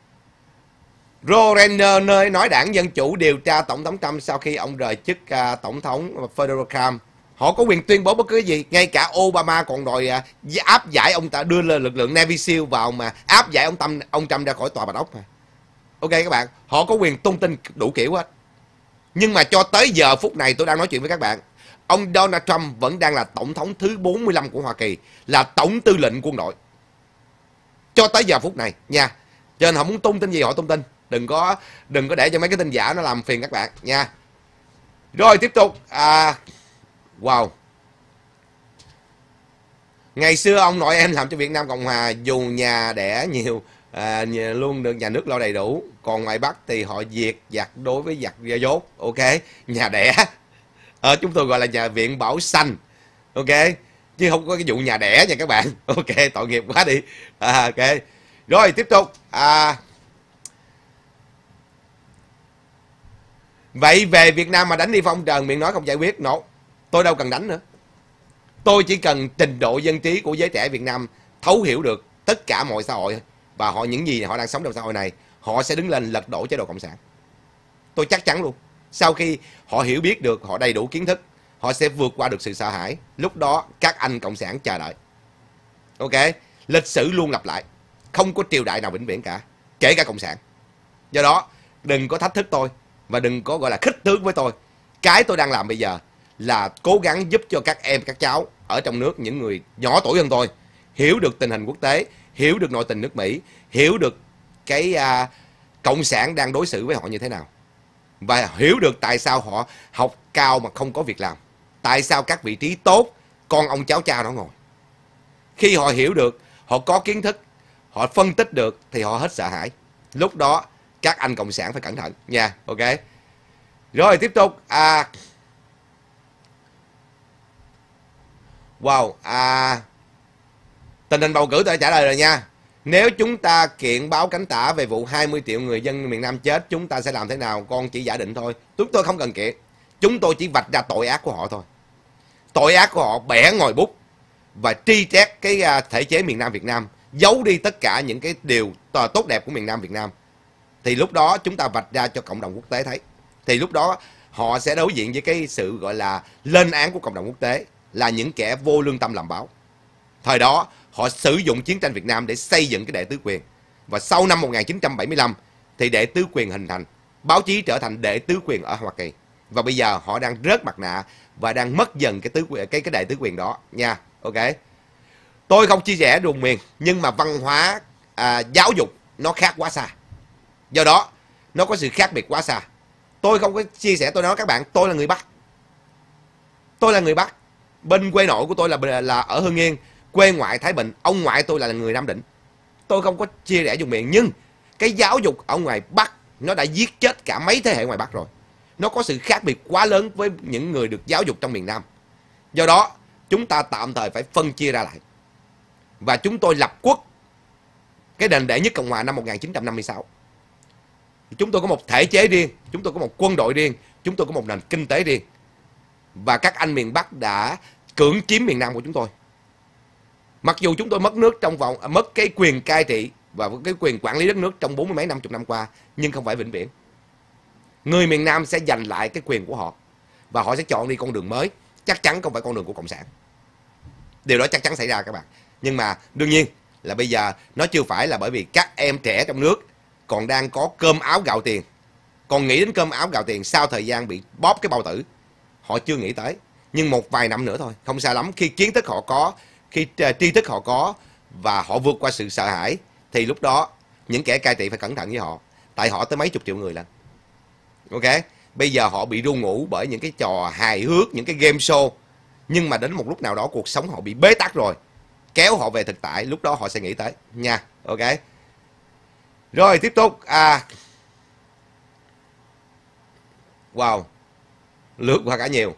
Rorenner nơi nói đảng Dân Chủ điều tra Tổng thống Trump sau khi ông rời chức uh, Tổng thống Federal Trump. Họ có quyền tuyên bố bất cứ gì. Ngay cả Obama còn đòi uh, áp giải ông ta, đưa lên lực lượng Navy SEAL vào mà áp giải ông Trump, ông Trump ra khỏi tòa Bạch Ốc mà. Ok các bạn, họ có quyền tung tin đủ kiểu hết. Nhưng mà cho tới giờ phút này tôi đang nói chuyện với các bạn, ông Donald Trump vẫn đang là Tổng thống thứ bốn mươi lăm của Hoa Kỳ, là Tổng tư lệnh quân đội. Cho tới giờ phút này nha. Cho nên họ muốn tung tin gì họ tung tin. Đừng có đừng có để cho mấy cái tin giả nó làm phiền các bạn nha. Rồi tiếp tục. à, Wow. Ngày xưa ông nội em làm cho Việt Nam Cộng Hòa, dù nhà đẻ nhiều à, luôn được nhà nước lo đầy đủ. Còn ngoài Bắc thì họ diệt giặc đối với giặc dốt. Ok, nhà đẻ ở chúng tôi gọi là nhà viện bảo sanh. Ok, chứ không có cái vụ nhà đẻ nha các bạn. Ok, tội nghiệp quá đi. à, Ok, rồi tiếp tục. à, Vậy về Việt Nam mà đánh đi phong trần miệng nói không giải quyết. Nổ, tôi đâu cần đánh nữa. Tôi chỉ cần trình độ dân trí của giới trẻ Việt Nam thấu hiểu được tất cả mọi xã hội và họ những gì họ đang sống trong xã hội này, họ sẽ đứng lên lật đổ chế độ cộng sản. Tôi chắc chắn luôn. Sau khi họ hiểu biết được, họ đầy đủ kiến thức, họ sẽ vượt qua được sự sợ hãi. Lúc đó các anh cộng sản chờ đợi. Ok, lịch sử luôn lặp lại, không có triều đại nào vĩnh viễn cả, kể cả cộng sản. Do đó đừng có thách thức tôi và đừng có gọi là khích tướng với tôi. Cái tôi đang làm bây giờ là cố gắng giúp cho các em, các cháu ở trong nước, những người nhỏ tuổi hơn tôi, hiểu được tình hình quốc tế, hiểu được nội tình nước Mỹ, hiểu được cái uh, cộng sản đang đối xử với họ như thế nào, và hiểu được tại sao họ học cao mà không có việc làm, tại sao các vị trí tốt con ông cháu cha nó ngồi. Khi họ hiểu được, họ có kiến thức, họ phân tích được thì họ hết sợ hãi. Lúc đó các anh cộng sản phải cẩn thận nha. Ok, rồi tiếp tục. à, Wow, à, tình hình bầu cử tôi đã trả lời rồi nha. Nếu chúng ta kiện báo cánh tả về vụ hai mươi triệu người dân miền Nam chết, chúng ta sẽ làm thế nào? Con chỉ giả định thôi. Chúng tôi không cần kiện. Chúng tôi chỉ vạch ra tội ác của họ thôi. Tội ác của họ bẻ ngòi bút và tri trét cái thể chế miền Nam Việt Nam, giấu đi tất cả những cái điều tốt đẹp của miền Nam Việt Nam. Thì lúc đó chúng ta vạch ra cho cộng đồng quốc tế thấy. Thì lúc đó họ sẽ đối diện với cái sự gọi là lên án của cộng đồng quốc tế, là những kẻ vô lương tâm làm báo. Thời đó họ sử dụng chiến tranh Việt Nam để xây dựng cái đệ tứ quyền. Và sau năm một nghìn chín trăm bảy mươi lăm thì đệ tứ quyền hình thành, báo chí trở thành đệ tứ quyền ở Hoa Kỳ. Và bây giờ họ đang rớt mặt nạ và đang mất dần cái tứ quyền, cái cái đệ tứ quyền đó nha. Ok, tôi không chia sẻ đường miền, nhưng mà văn hóa à, giáo dục nó khác quá xa. Do đó nó có sự khác biệt quá xa. Tôi không có chia sẻ, tôi nói các bạn, tôi là người Bắc. Tôi là người Bắc. Bên quê nội của tôi là là ở Hưng Yên, quê ngoại Thái Bình, ông ngoại tôi là người Nam Định. Tôi không có chia rẽ vùng miền, nhưng cái giáo dục ở ngoài Bắc nó đã giết chết cả mấy thế hệ ngoài Bắc rồi. Nó có sự khác biệt quá lớn với những người được giáo dục trong miền Nam. Do đó, chúng ta tạm thời phải phân chia ra lại. Và chúng tôi lập quốc, cái nền đệ nhất Cộng hòa năm một nghìn chín trăm năm mươi sáu. Chúng tôi có một thể chế riêng, chúng tôi có một quân đội riêng, chúng tôi có một nền kinh tế riêng. Và các anh miền Bắc đã cưỡng chiếm miền Nam của chúng tôi. Mặc dù chúng tôi mất nước trong vòng, mất cái quyền cai trị và cái quyền quản lý đất nước trong bốn mươi mấy năm chục năm qua, nhưng không phải vĩnh viễn. Người miền Nam sẽ giành lại cái quyền của họ và họ sẽ chọn đi con đường mới, chắc chắn không phải con đường của Cộng sản. Điều đó chắc chắn xảy ra các bạn. Nhưng mà đương nhiên là bây giờ nó chưa phải là bởi vì các em trẻ trong nước còn đang có cơm áo gạo tiền, còn nghĩ đến cơm áo gạo tiền sau thời gian bị bóp cái bao tử, họ chưa nghĩ tới. Nhưng một vài năm nữa thôi, không xa lắm, khi kiến thức họ có, khi tri thức họ có và họ vượt qua sự sợ hãi, thì lúc đó những kẻ cai trị phải cẩn thận với họ, tại họ tới mấy chục triệu người lần. Ok, bây giờ họ bị ru ngủ bởi những cái trò hài hước, những cái game show, nhưng mà đến một lúc nào đó cuộc sống họ bị bế tắc rồi, kéo họ về thực tại, lúc đó họ sẽ nghĩ tới nha. Ok, rồi tiếp tục. À, wow, lướt qua cả nhiều.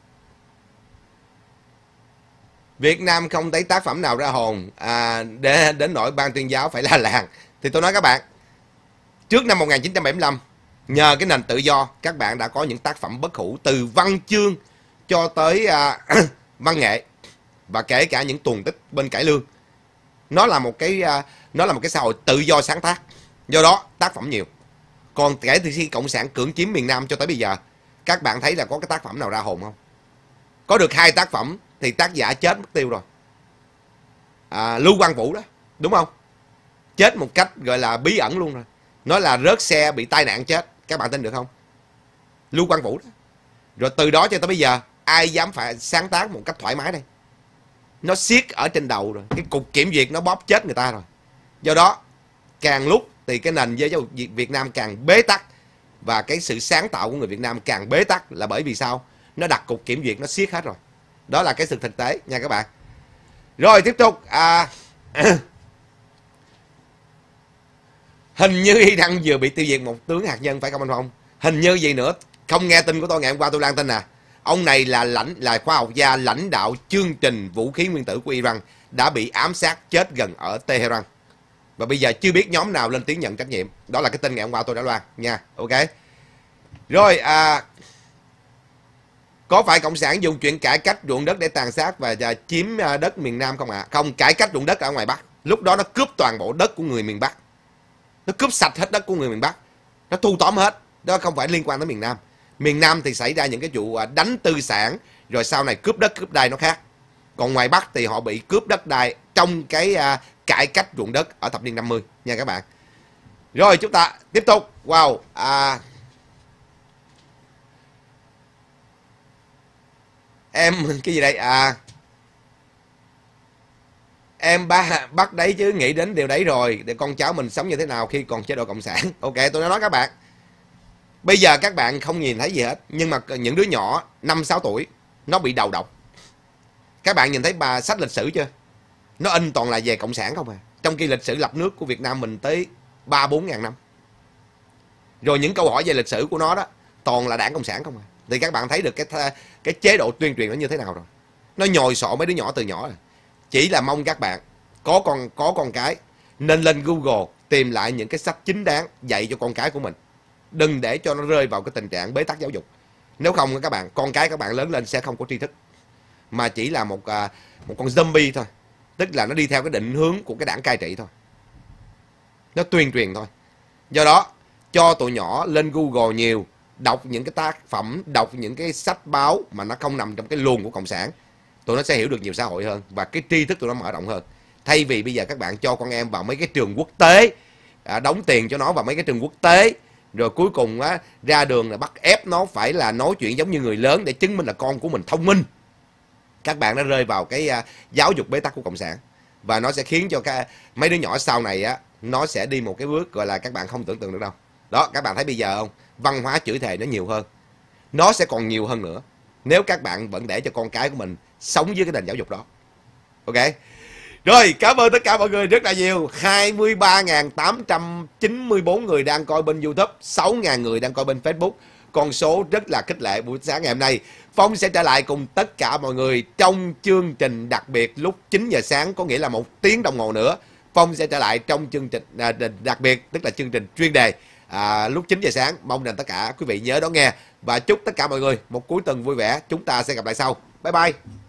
Việt Nam không thấy tác phẩm nào ra hồn à, để đến nỗi ban tuyên giáo phải la làng. Thì tôi nói các bạn, trước năm một nghìn chín trăm bảy mươi lăm, nhờ cái nền tự do, các bạn đã có những tác phẩm bất hủ, từ văn chương cho tới à, văn nghệ, và kể cả những tuần tích bên cải lương. Nó là một cái à, nó là một cái xã hội tự do sáng tác, do đó tác phẩm nhiều. Còn kể từ khi cộng sản cưỡng chiếm miền Nam cho tới bây giờ, các bạn thấy là có cái tác phẩm nào ra hồn không? Có được hai tác phẩm thì tác giả chết mất tiêu rồi. À, Lưu Quang Vũ đó, đúng không? Chết một cách gọi là bí ẩn luôn rồi. Nói là rớt xe bị tai nạn chết. Các bạn tin được không? Lưu Quang Vũ đó. Rồi từ đó cho tới bây giờ, ai dám phải sáng tác một cách thoải mái đây? Nó siết ở trên đầu rồi. Cái cục kiểm duyệt nó bóp chết người ta rồi. Do đó, càng lúc thì cái nền giáo dục Việt Nam càng bế tắc, và cái sự sáng tạo của người Việt Nam càng bế tắc, là bởi vì sao? Nó đặt cục kiểm duyệt nó siết hết rồi. Đó là cái sự thực tế nha các bạn. Rồi tiếp tục. À, hình như Iran vừa bị tiêu diệt một tướng hạt nhân, phải không anh Phong? Hình như gì nữa? Không nghe tin của tôi ngày hôm qua, tôi lan tin à. Ông này là lãnh là khoa học gia lãnh đạo chương trình vũ khí nguyên tử của Iran, đã bị ám sát chết gần ở Tehran. Và bây giờ chưa biết nhóm nào lên tiếng nhận trách nhiệm. Đó là cái tin ngày hôm qua tôi đã loan nha. Ok. Rồi à, có phải cộng sản dùng chuyện cải cách ruộng đất để tàn sát và, và chiếm đất miền Nam không ạ? À? Không, cải cách ruộng đất ở ngoài Bắc. Lúc đó nó cướp toàn bộ đất của người miền Bắc. Nó cướp sạch hết đất của người miền Bắc. Nó thu tóm hết. Đó không phải liên quan tới miền Nam. Miền Nam thì xảy ra những cái vụ đánh tư sản, rồi sau này cướp đất cướp đai nó khác. Còn ngoài Bắc thì họ bị cướp đất đai trong cái uh, cải cách ruộng đất ở thập niên năm mươi nha các bạn. Rồi chúng ta tiếp tục. Wow. À, em cái gì đây? À, em ba bắt đấy chứ, nghĩ đến điều đấy rồi, để con cháu mình sống như thế nào khi còn chế độ cộng sản. Ok, tôi đã nói các bạn, bây giờ các bạn không nhìn thấy gì hết, nhưng mà những đứa nhỏ năm sáu tuổi nó bị đầu độc. Các bạn nhìn thấy bà sách lịch sử chưa? Nó in toàn là về cộng sản không à, trong khi lịch sử lập nước của Việt Nam mình tới ba bốn ngàn năm. Rồi những câu hỏi về lịch sử của nó đó toàn là đảng cộng sản không à. Thì các bạn thấy được cái cái chế độ tuyên truyền nó như thế nào rồi. Nó nhồi sọ mấy đứa nhỏ từ nhỏ rồi. Chỉ là mong các bạn có con có con cái nên lên Google tìm lại những cái sách chính đáng dạy cho con cái của mình. Đừng để cho nó rơi vào cái tình trạng bế tắc giáo dục. Nếu không các bạn, con cái các bạn lớn lên sẽ không có tri thức, mà chỉ là một một con zombie thôi. Tức là nó đi theo cái định hướng của cái đảng cai trị thôi. Nó tuyên truyền thôi. Do đó cho tụi nhỏ lên Google nhiều, đọc những cái tác phẩm, đọc những cái sách báo mà nó không nằm trong cái luồng của cộng sản. Tụi nó sẽ hiểu được nhiều xã hội hơn, và cái tri thức tụi nó mở rộng hơn. Thay vì bây giờ các bạn cho con em vào mấy cái trường quốc tế, à, đóng tiền cho nó vào mấy cái trường quốc tế, rồi cuối cùng á, ra đường là bắt ép nó phải là nói chuyện giống như người lớn để chứng minh là con của mình thông minh. Các bạn đã rơi vào cái uh, giáo dục bế tắc của cộng sản, và nó sẽ khiến cho cái, mấy đứa nhỏ sau này á, nó sẽ đi một cái bước gọi là các bạn không tưởng tượng được đâu. Đó, các bạn thấy bây giờ không? Văn hóa chửi thề nó nhiều hơn. Nó sẽ còn nhiều hơn nữa nếu các bạn vẫn để cho con cái của mình sống dưới cái nền giáo dục đó. Ok. Rồi, cảm ơn tất cả mọi người rất là nhiều. hai mươi ba nghìn tám trăm chín mươi tư người đang coi bên YouTube, sáu nghìn người đang coi bên Facebook. Con số rất là khích lệ buổi sáng ngày hôm nay. Phong sẽ trở lại cùng tất cả mọi người trong chương trình đặc biệt lúc chín giờ sáng, có nghĩa là một tiếng đồng hồ nữa. Phong sẽ trở lại trong chương trình à, đặc biệt, tức là chương trình chuyên đề à, lúc chín giờ sáng. Mong rằng tất cả quý vị nhớ đón nghe. Và chúc tất cả mọi người một cuối tuần vui vẻ. Chúng ta sẽ gặp lại sau. Bye bye.